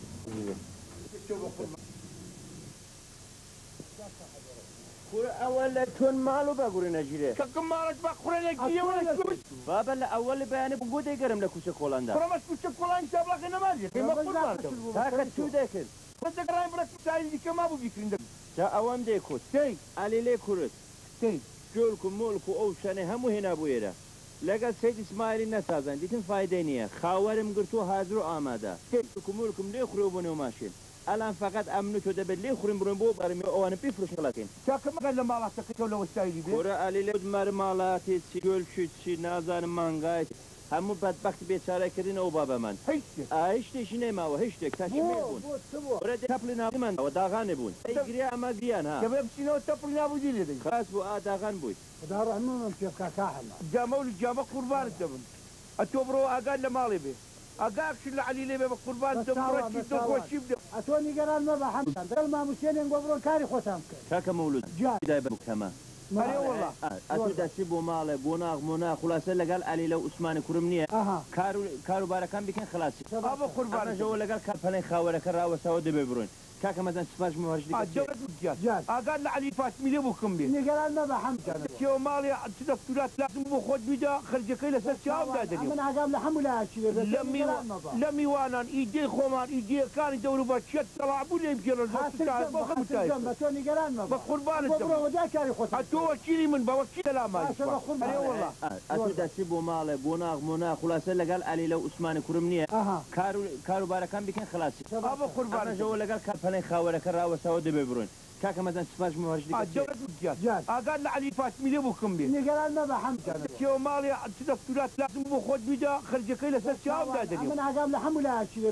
أول تون مالو بقولي نجري كم مالك بقولي نجري ولا بابا لا أول بياني بقول يقرم لك وش كولان ده فرمش وش كولان شاب لك إنه ماجي في مقول مالك هاك شو ذاكر بس قرايب برك سايل دي كم أبو بيكرين ده جا أوام ديكوت تي علي ليه كرت تي جولكم مولكم أو شانه همو هنا بويرة لقى سيد إسماعيل النسازن ديتن فايدينية خاورم قرتو هازرو آماده جولكم مولكم ليه خروبون وماشين الان فقط امنو تو دبل لي خورم برون بو برمي او انا بيفرش لكن شاك ما قال ما لا تكتو لو استايلي بي كورا علي لود مر مالاتي سيول شي نازان مانغاي همو بدبخت بیچاره کردین او بابا من هیچ شي ما و هیچ تشمیر بون ورد تپلینا من و داغان بون ایگری اما گیان ها جاب شنو تپلینا بو دي دي خلاص بو داغان بو خدا رحمه من كيف كاحل جامول جاب قربان تبن اتوبرو اقال لمالي بي اقاك شل علي لي بقربان دبرت دو شيب اتوني قران ما بحمد قال ما مشين قبرون كاري خوتام كاك مولود جاي كما اي والله اتو دسيبو مال بوناغ منا خلاص لقال علي لو عثمان كرمنيه كارو باركان بكن خلاص ابو قربان انا جو لقال كفلين خاوره كرا وسعود ببرون كاك مثلا سفاش مهرج ديك اقال لعلي فاطمه لي بكم بي ني قال ما بحمد شو مالي تدكتورات لازم بخد بيدا خرجك الى سشاو دادري من عقام لحم ولا شيء لمي وانا ايدي خومان ايدي كان يدوروا بشت طلع ابو لي بجر الزوج بتوني قران ما بقربان قبرون ودا كاري خوتام توكيلي من بوكيل لا ما اي والله اتو دسيبو مال بوناغ منا خلاص لقال علي لو عثمان كرمنيه كارو باركان بكن خلاص ابو قربان انا جو لقال كفلين خاوره كرا وسعود ببرون كاك مثلا سفاش مهرج ديك اقال لعلي فاطمه لي بكم بي ني قال ما بحمد شو مالي تدكتورات لازم بخد بيدا خرجك الى سشاو دادري من عقام لحم ولا شيء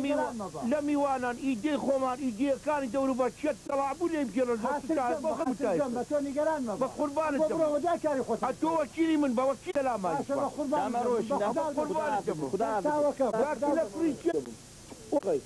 لمي وانا ايدي خومان ايدي كان يدوروا بشت طلع ابو لي بجر الزوج بتوني قران ما بقربان قبرون ودا كاري خوتام توكيلي من بوكيل لا ما قربان خدا خدا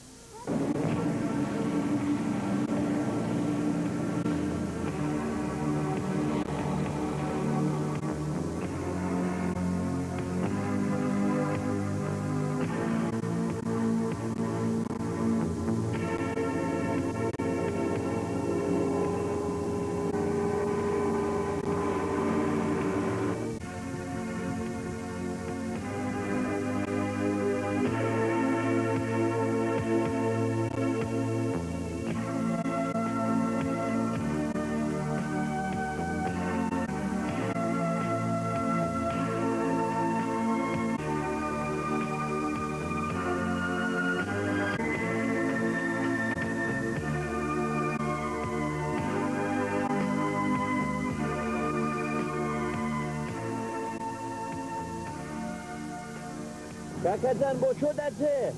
كاكا جان بو شو داتي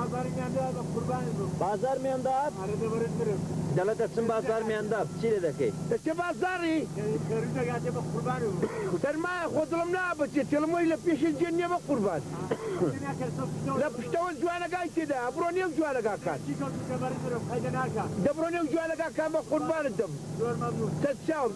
بازار ميانداب دلا دتسن بازار ميانداب چي دكي چه بازاري سرمایه خودم نه بچه تلموی لپیش الجنيه بقربان لا بشتول جوانا قاي كده ابروني جوانا قاكان دبروني جوانا قاكان بقربان الدم تتساوم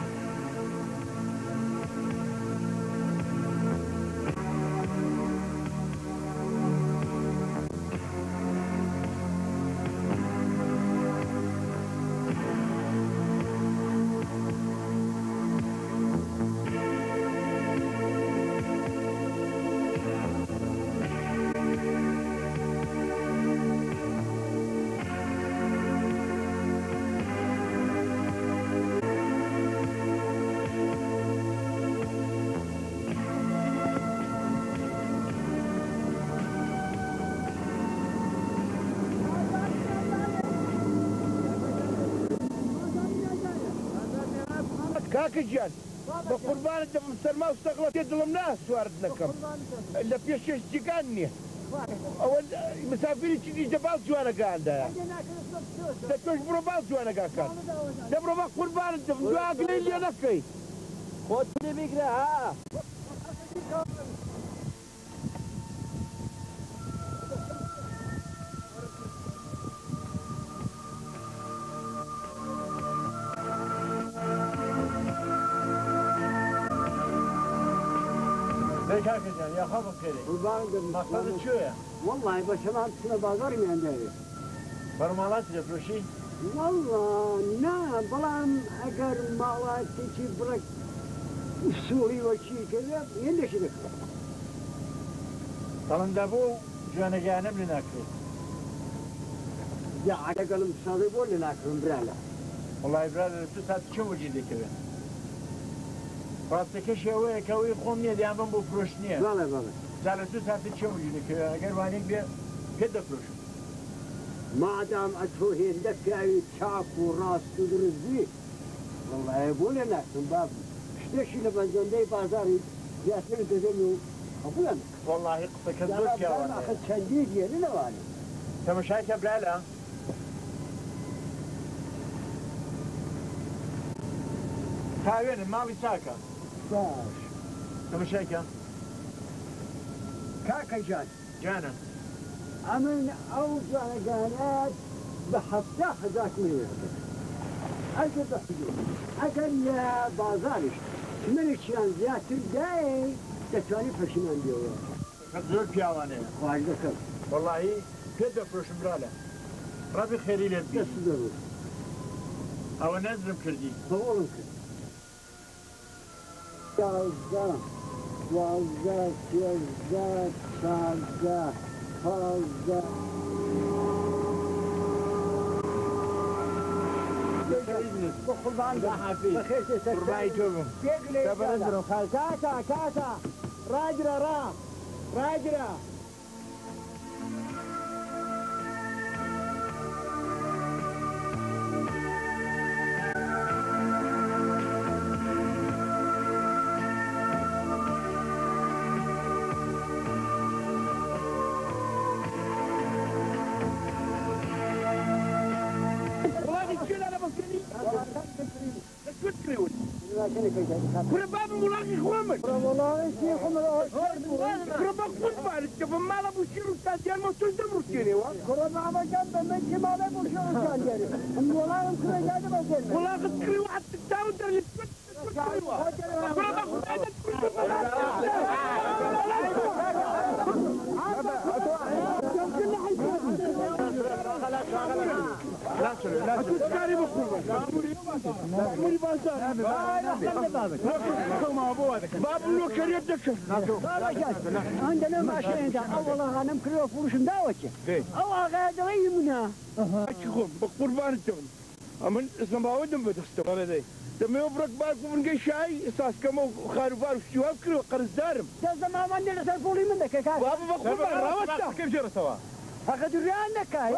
كاكا جان بقربان انت مسلمة واستغلت يد الناس وارد لكم اللي فيش جيقاني اول مسافرين تجي جبال جوانا قاعدة تتوش بربال جوانا قاعدة دبرو بقربان انت مدواق لي نكي خود لي بيقرا ها بكاكجان يا خبر كذي مقصد شوية والله بس ما تصير بازار من عندي برمالات لفروشي والله نا بلام اگر مالات تيجي برك سوري وشي كذا يندش لك طالما دابو جوانا جانب لناكل يا على قلم صادق ولا ناكل برالا والله برادر تو ساعت چه وجودی که راستکه شوی کوی خونی دیام بو فروشنیه بله بله زال تو ساعت چه وجودی که اگر وانی بیا کد فروش ما دام اتروه دكاي تشاف وراس تدرزي والله يقول لك باب اشتشي لبنزندي بازاري جاتني تزمو ابويا والله قصه كذوك يا ولد اخذ شنديد يا لوالي انت مش هيك بلالا هاوين مالي ساكا باش انت مش هيك كاكا جانا أمن أوجع قالات بحطة ذاك من أجل بحجو أجل يا بازارش من الشان زيادة الجاي تتواني فشمان ديوه كذوك يا ولد واجد كم والله كد فروش برالا ربي خيري لبي تصدقوا او نزرم كردي طولهم كده يا وزات يزات شازات فازات بخير رباعي توبهم تبرزروا كاسا كاسا راجرة راجرة كل باب ملاقي خوامك والله شيء خمر كل باب فوتبال كيف ما لا بشيرو تاجر ما تقدر مرتيني وا كل باب جنب من ما لا بشيرو تاجر والله يمكن جاي بس والله تكري واحد تداو در لا تشري لا تسكري بكل مولي بازار باب لو كريت دك عندنا ماشين ده والله انا مكرو فروش داوتش او غاد غيمنا اكيكم بقربان التون امن اسم باودم بدستو هذا دم يبرك بالكم من شاي اساس كما خاربار وشواب كرو قرز دارم ده زمان ما عندنا تلفوني منك يا كاي بابا بقربان راوته كيف جرى سوا اخذ ريالك كاي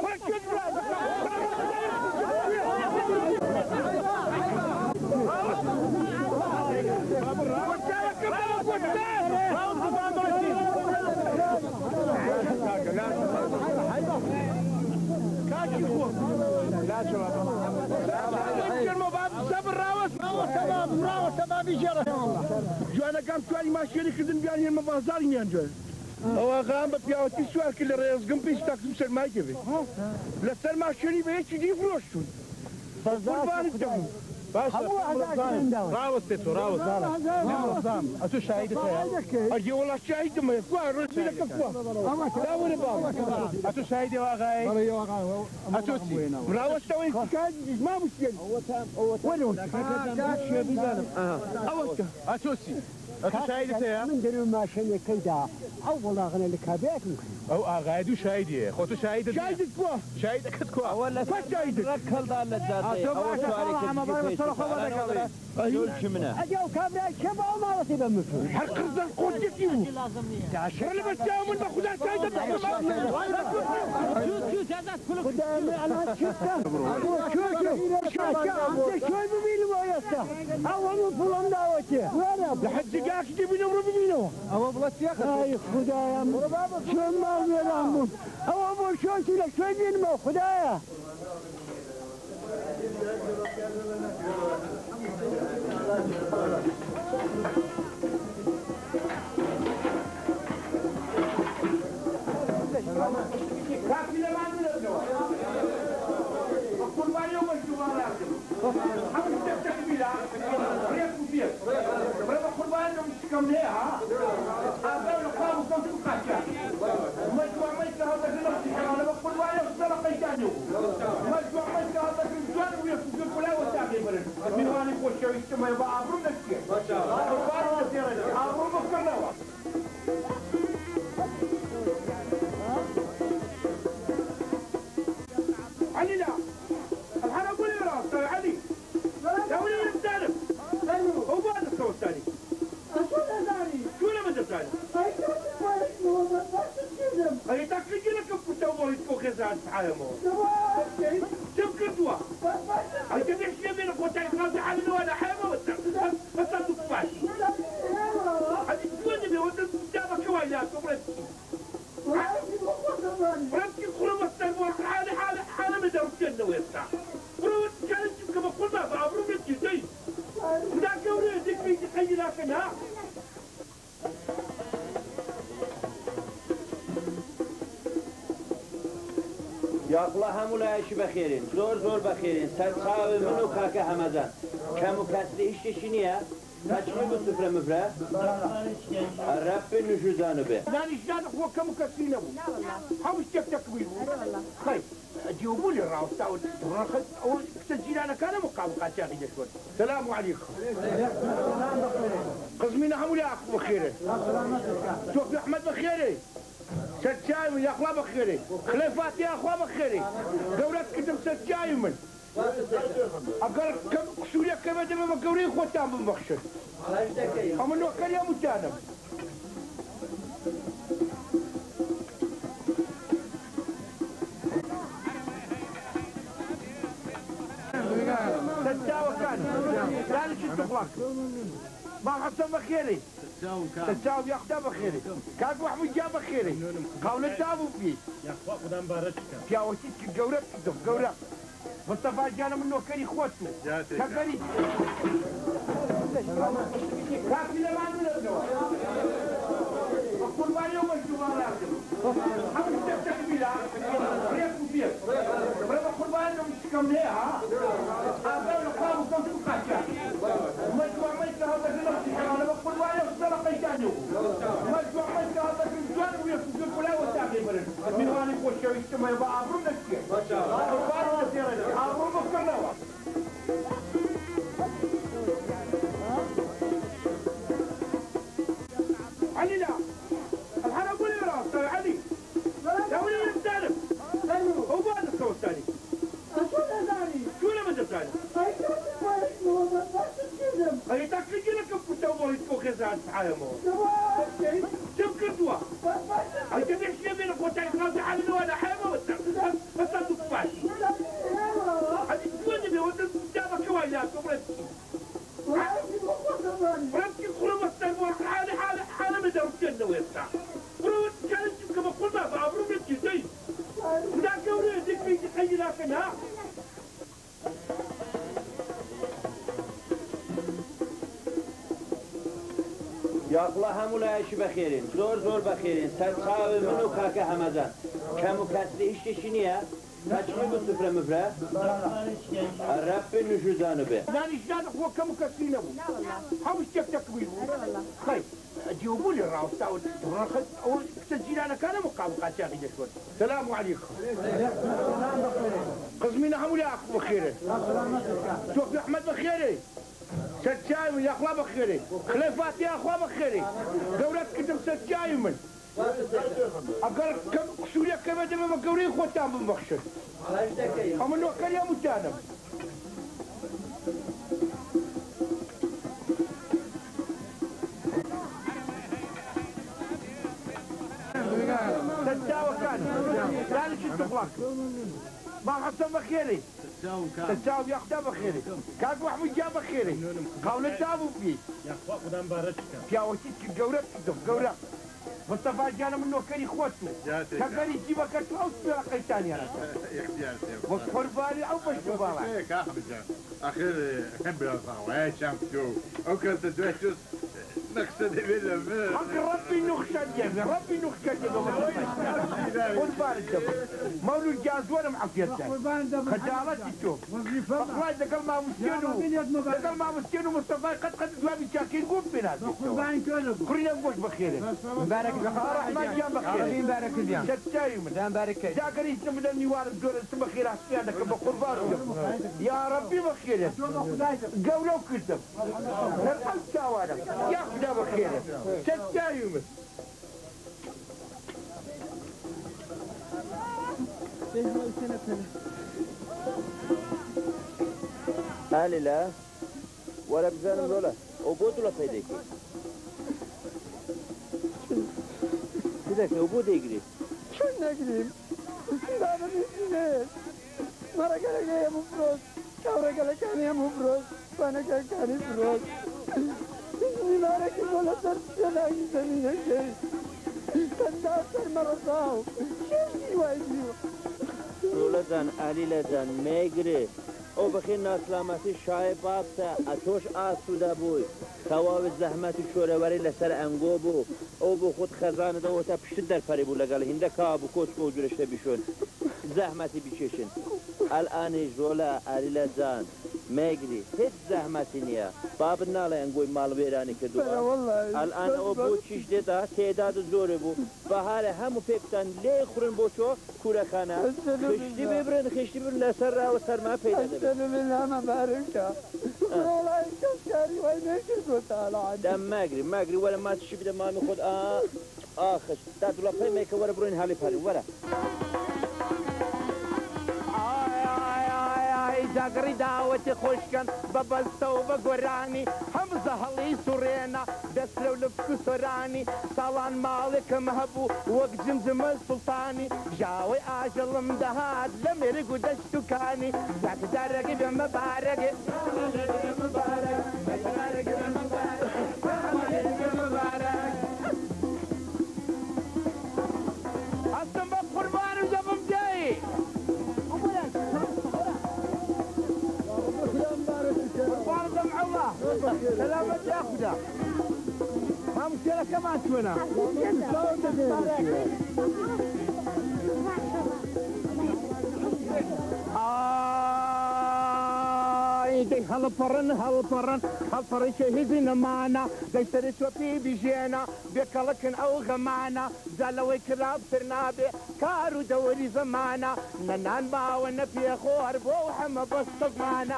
جوانا قام تواني ماشيني كردن بياني المبازار ينجل هو غام بياوتي سؤال كل رئيس قم بيستقسم سر ما يجبي لسر ماشيني بيتي دي فروشتون قربان الدم راوستو راوست اتو شاهد اجي والله شاهد ما يكوا رسي لك كوا لا ولا بابا اتو شاهد يا غاي اتوسي راوستو كان ما مشكل وين اتوسي اتو شاهد يا من درو ماشين كيدا اول اغنى لك بيت او غايدو شاهد خو شاهد شاهد كوا شاهد كوا ولا شاهد ركل ضال الداتي او سواري يقول شمنا اجو كاميرا شبا ومالتي بمفهوم حق الزن قوتي ولا بتجاوب من بخدها شاهد قدامي على شفته شوي بميلو ويسته اول فلان داوتي لحد قاك تبين ربينه او بلس يا اخي خدايا شو ما يلامون او ابو شوشي لك شوي بين مو خدايا ما يبغى عبرو نسكي ما شاء الله عبرو بكرنا علي لا الحين اقول لي راس علي يا ولي الثالث هو بعد الصوت الثاني شو لما تبتاني أي تاكلي لك كنت أقول لك كذا تعالى مو شو كنتوا أي تبيش يبينك وتاي خلاص على ولا حاجة بس تطفش هذه شو اللي بيود جابك شوية كبرتي ربك خلوا مستمر حالة مدرسة ويسا روت كانت كما قلنا بعبرو بنتي زي ولا كوري ديك في تحيي لكنها يا الله هم ولا شيء بخيرين زور بخيرين سرقاوي منو كاكا همزان كمو كسري اشتشينيا تشمي بالسفرة مفرة الرب نجودانو به لا نجدان هو كمو كسرين ابو حاوش تكوير خي جيوبوا لي الراوس تاول او تسجيل انا كان مقام قاتشاقي جشون السلام عليكم قسمينا هم ولا بخيرين شوف احمد بخيرين سجاي يا اخوة بخيري خليفات يا اخوة بخيري قولت كتب سجاي من اقول كم سوريا كم دم بقوري خوتام بمخشر اما نوكر يا متانم سجاوة كان لا شو تطلق ما حسن بخيري تجاوب يا اخوة بخيري كاك محمود جاب بخيري قول التابو فيه يا اخوة قدام بارتك يا وسيتك قورك كتب قورك مصطفى جانا منه كري خوتنا كاكري كاكي لما عندنا الجواب أقول ما يوم الجمعة لازم حمد التكبيلة ريك وفيك ولما أقول ما يوم الشكم ليها أقول لقابو كنت مقاشا مجموع ميكا هذا في نفسي ولما أقول ما يوم السلام قيتانيو مجموع ميكا هذا في الجوان ويفوز الكلا والتابعي برن من واني خوشة ويجتمع يبقى عبرو نسكي ما شاء الله عبرو بكرنا علي لا الحين اقول لي راس علي يا ولي الثالث هو بعد الصوت الثاني شو لما تبتاني أي تاكلي لك كنت أقول لك كذا تعالى مو شو كنتوا أي تبيش يبينك وتاي خلاص على ولا حاجة بس تطفش هذه شو اللي بيود جابك شوية كبرتي ربك خلوا مستمر حالة مدرسة ويسا روت كانت كما قلنا بعبرو بنتي زي ولا كوري ديك في تحيي لكنها يا الله هم ولا شيء بخيرين زور بخيرين سرقاوي منو كاكا همزان كمو كسري اشتشينيا تشمي بالسفرة مفرة الرب نجودانو به لا نجدان هو كمو كسرين ابو حاوش تكوير خي جيوبوا لي الراوس تاول او تسجيل انا كان مقام قاتشاقي جشون السلام عليكم قسمينا هم ولا بخيري شوف احمد بخيري سجاي يا اخوة بخيري خليفات يا اخوة بخيري قولت كتب سجاي من اقول كم سوريا كم دم بقوري خوتام بمخشر اما نوكر يا متانم سجاوة كان لا شو تطلق ما حسن بخيري تجاوب يا اخوة بخيري كاك محمود جاب بخيري قول التابو فيه يا اخوة قدام بارتك يا وسيتك قورك كتب قورك مصطفى جانا منه كري خوتنا كاكري جيبك او سبيرا قيتاني انا وصفر بالي او بشتو بالي ايه كاحمد جان اخير كبير الصعوة ايه شامتو اوكل تدوشوس مقصد بلا ربي نخشى ربي نخشى خذ بالك مولود جاز وانا معفيتك خجالتي تشوف والله دقل ما مسكينه دقل ما مسكينه مصطفى قد دوابي شاكين قوم بنادي خلينا نقول بخير مبارك الرحمن جاب بخير مبارك اليوم شتاي مبارك جاكري اسم النوار دور اسم خير عشانك بقربان يا ربي بخير قولوا كتب نرقل شاوارك يا خدا بخير شتاي هالي لا ولا بزانم ولا وبوت ولا فايدك كذا وبوت يجري شو نجري لا بنسيت مرة قال يا مفروض كورة قال كان يا مفروض وانا كان مفروض ما ركب ولا درت لا يسمي شيء كان داخل مرة صاو شو واجي ولدان علي لدان ميجري او بخير ناسلامتی شای بابتا اتوش آسوده بوی تواب زحمت شوروری لسر انگو بو او بو خود خزانه دا و تا پشت در پری بو لگل هنده کابو کوچ بو جرشته بیشون زحمتی بیچشن الان جولا علیل جان ميجري هیچ زحمتی نیا باب ناله انگوی مال ویرانی کردو الان او بو چیش دیده تعداد زوره بو بهار همو پیکتن لی خورن بو چو کوره خانه خشتی ببرن لسر را و سر ما پیدا ده أحسن من هما باركة والله كسكري وينك قلت على دم ماجري ولا ما تشوف ده مامي خد خش تاد ولا فاي ميك ورا برين هالي فاري ورا جاگری دعوت خوشکن ببسته و بگورانی همزه هلی سورینا دسلو لفکو سورانی سالان مالکم هبو وقت زمزم السلطانی جاوی آجلم دهاد لمرقو دشتو کانی زاک دارگی بمبارگی هستم با قربانم جبم جایی قربان دمع الله سلامة يا أخوة ما مشكلة كمان شونا دي هالفرن شهيدنا معنا دي سرت وفي بيجينا بكلكن او غمانا زالوي كراب سرنابي كارو دوري زمانا ننان باونا في خور بوحة ما بسطق معنا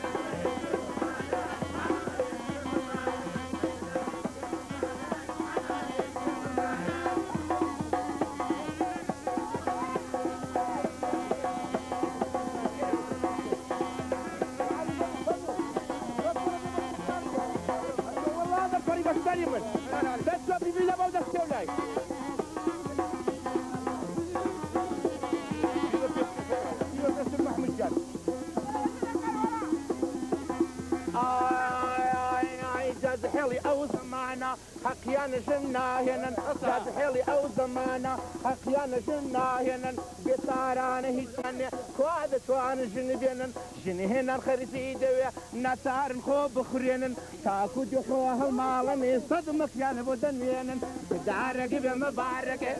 حقيانا جنا هنا زاد حيلي او زمانا حقيانا جنا هنا بطارانا هيشان كواد توان جنبينا جن هنا خريزي دويا نتار خوب خرينا تاكو جخوها المالني صدمك يا نبودن وينا بدارك بمبارك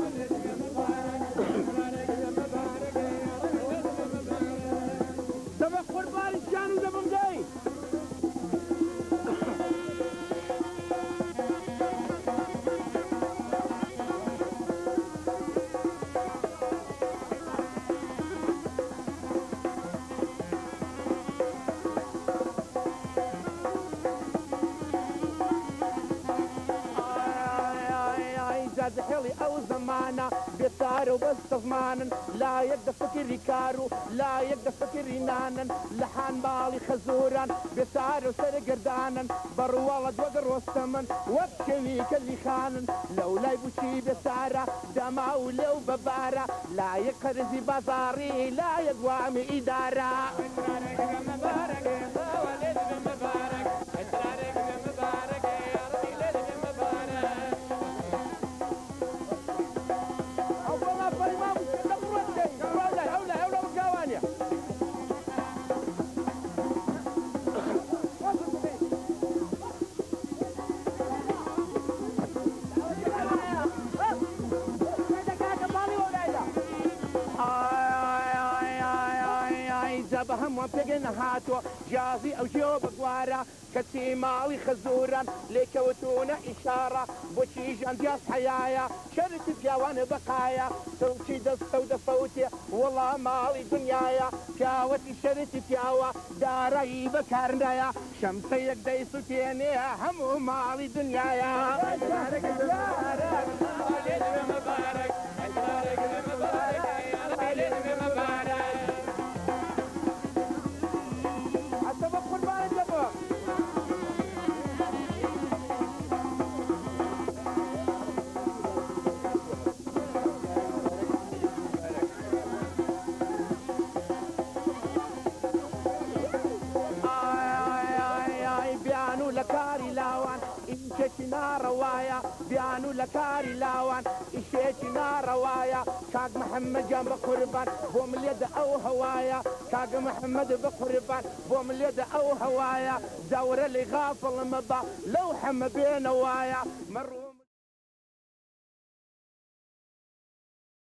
سبق قربان الشان وزبم جاي حيلي او زمانا بيطار وبس زمانا لا يقدر فكري كارو لا يقدر فكري نانا لحان بالي خزوران بيطار وسر قردانا برولد وقر والثمن وبشويك اللي خانن لو لا يبوشي بسارة دمع ولو ببارة لا يقرزي بازاري لا يقوامي إدارة هەمووان پێگەن هاتۆ جیازی ئەو ژێوە بگوارە کەچی ماڵی خەزوران لێکەوتونە ئیشارە بۆچی ژان دیاز حەیایە شەرتی پیاوانە بەقایە سەوچی دەستە و دەفەوتێ وەڵا ماڵی دنیایە پیاوەتی شەرتی پیاوە دارایی بەکارنایە شەمسە یەک دەیسوتێنێ هەموو ماڵی دنیایە ناڕەوایە بیان و لە کاری لاوان ئیشێکی ناڕەوایە کاک محەممەد جان بە قوربان بۆ ملێدە ئەو هەوایە کاگە محەممەد بە قوربان بۆ ملێدە ئەو هەوایە داورە لێ غافڵمە بە لەو هەمە بێنەوایە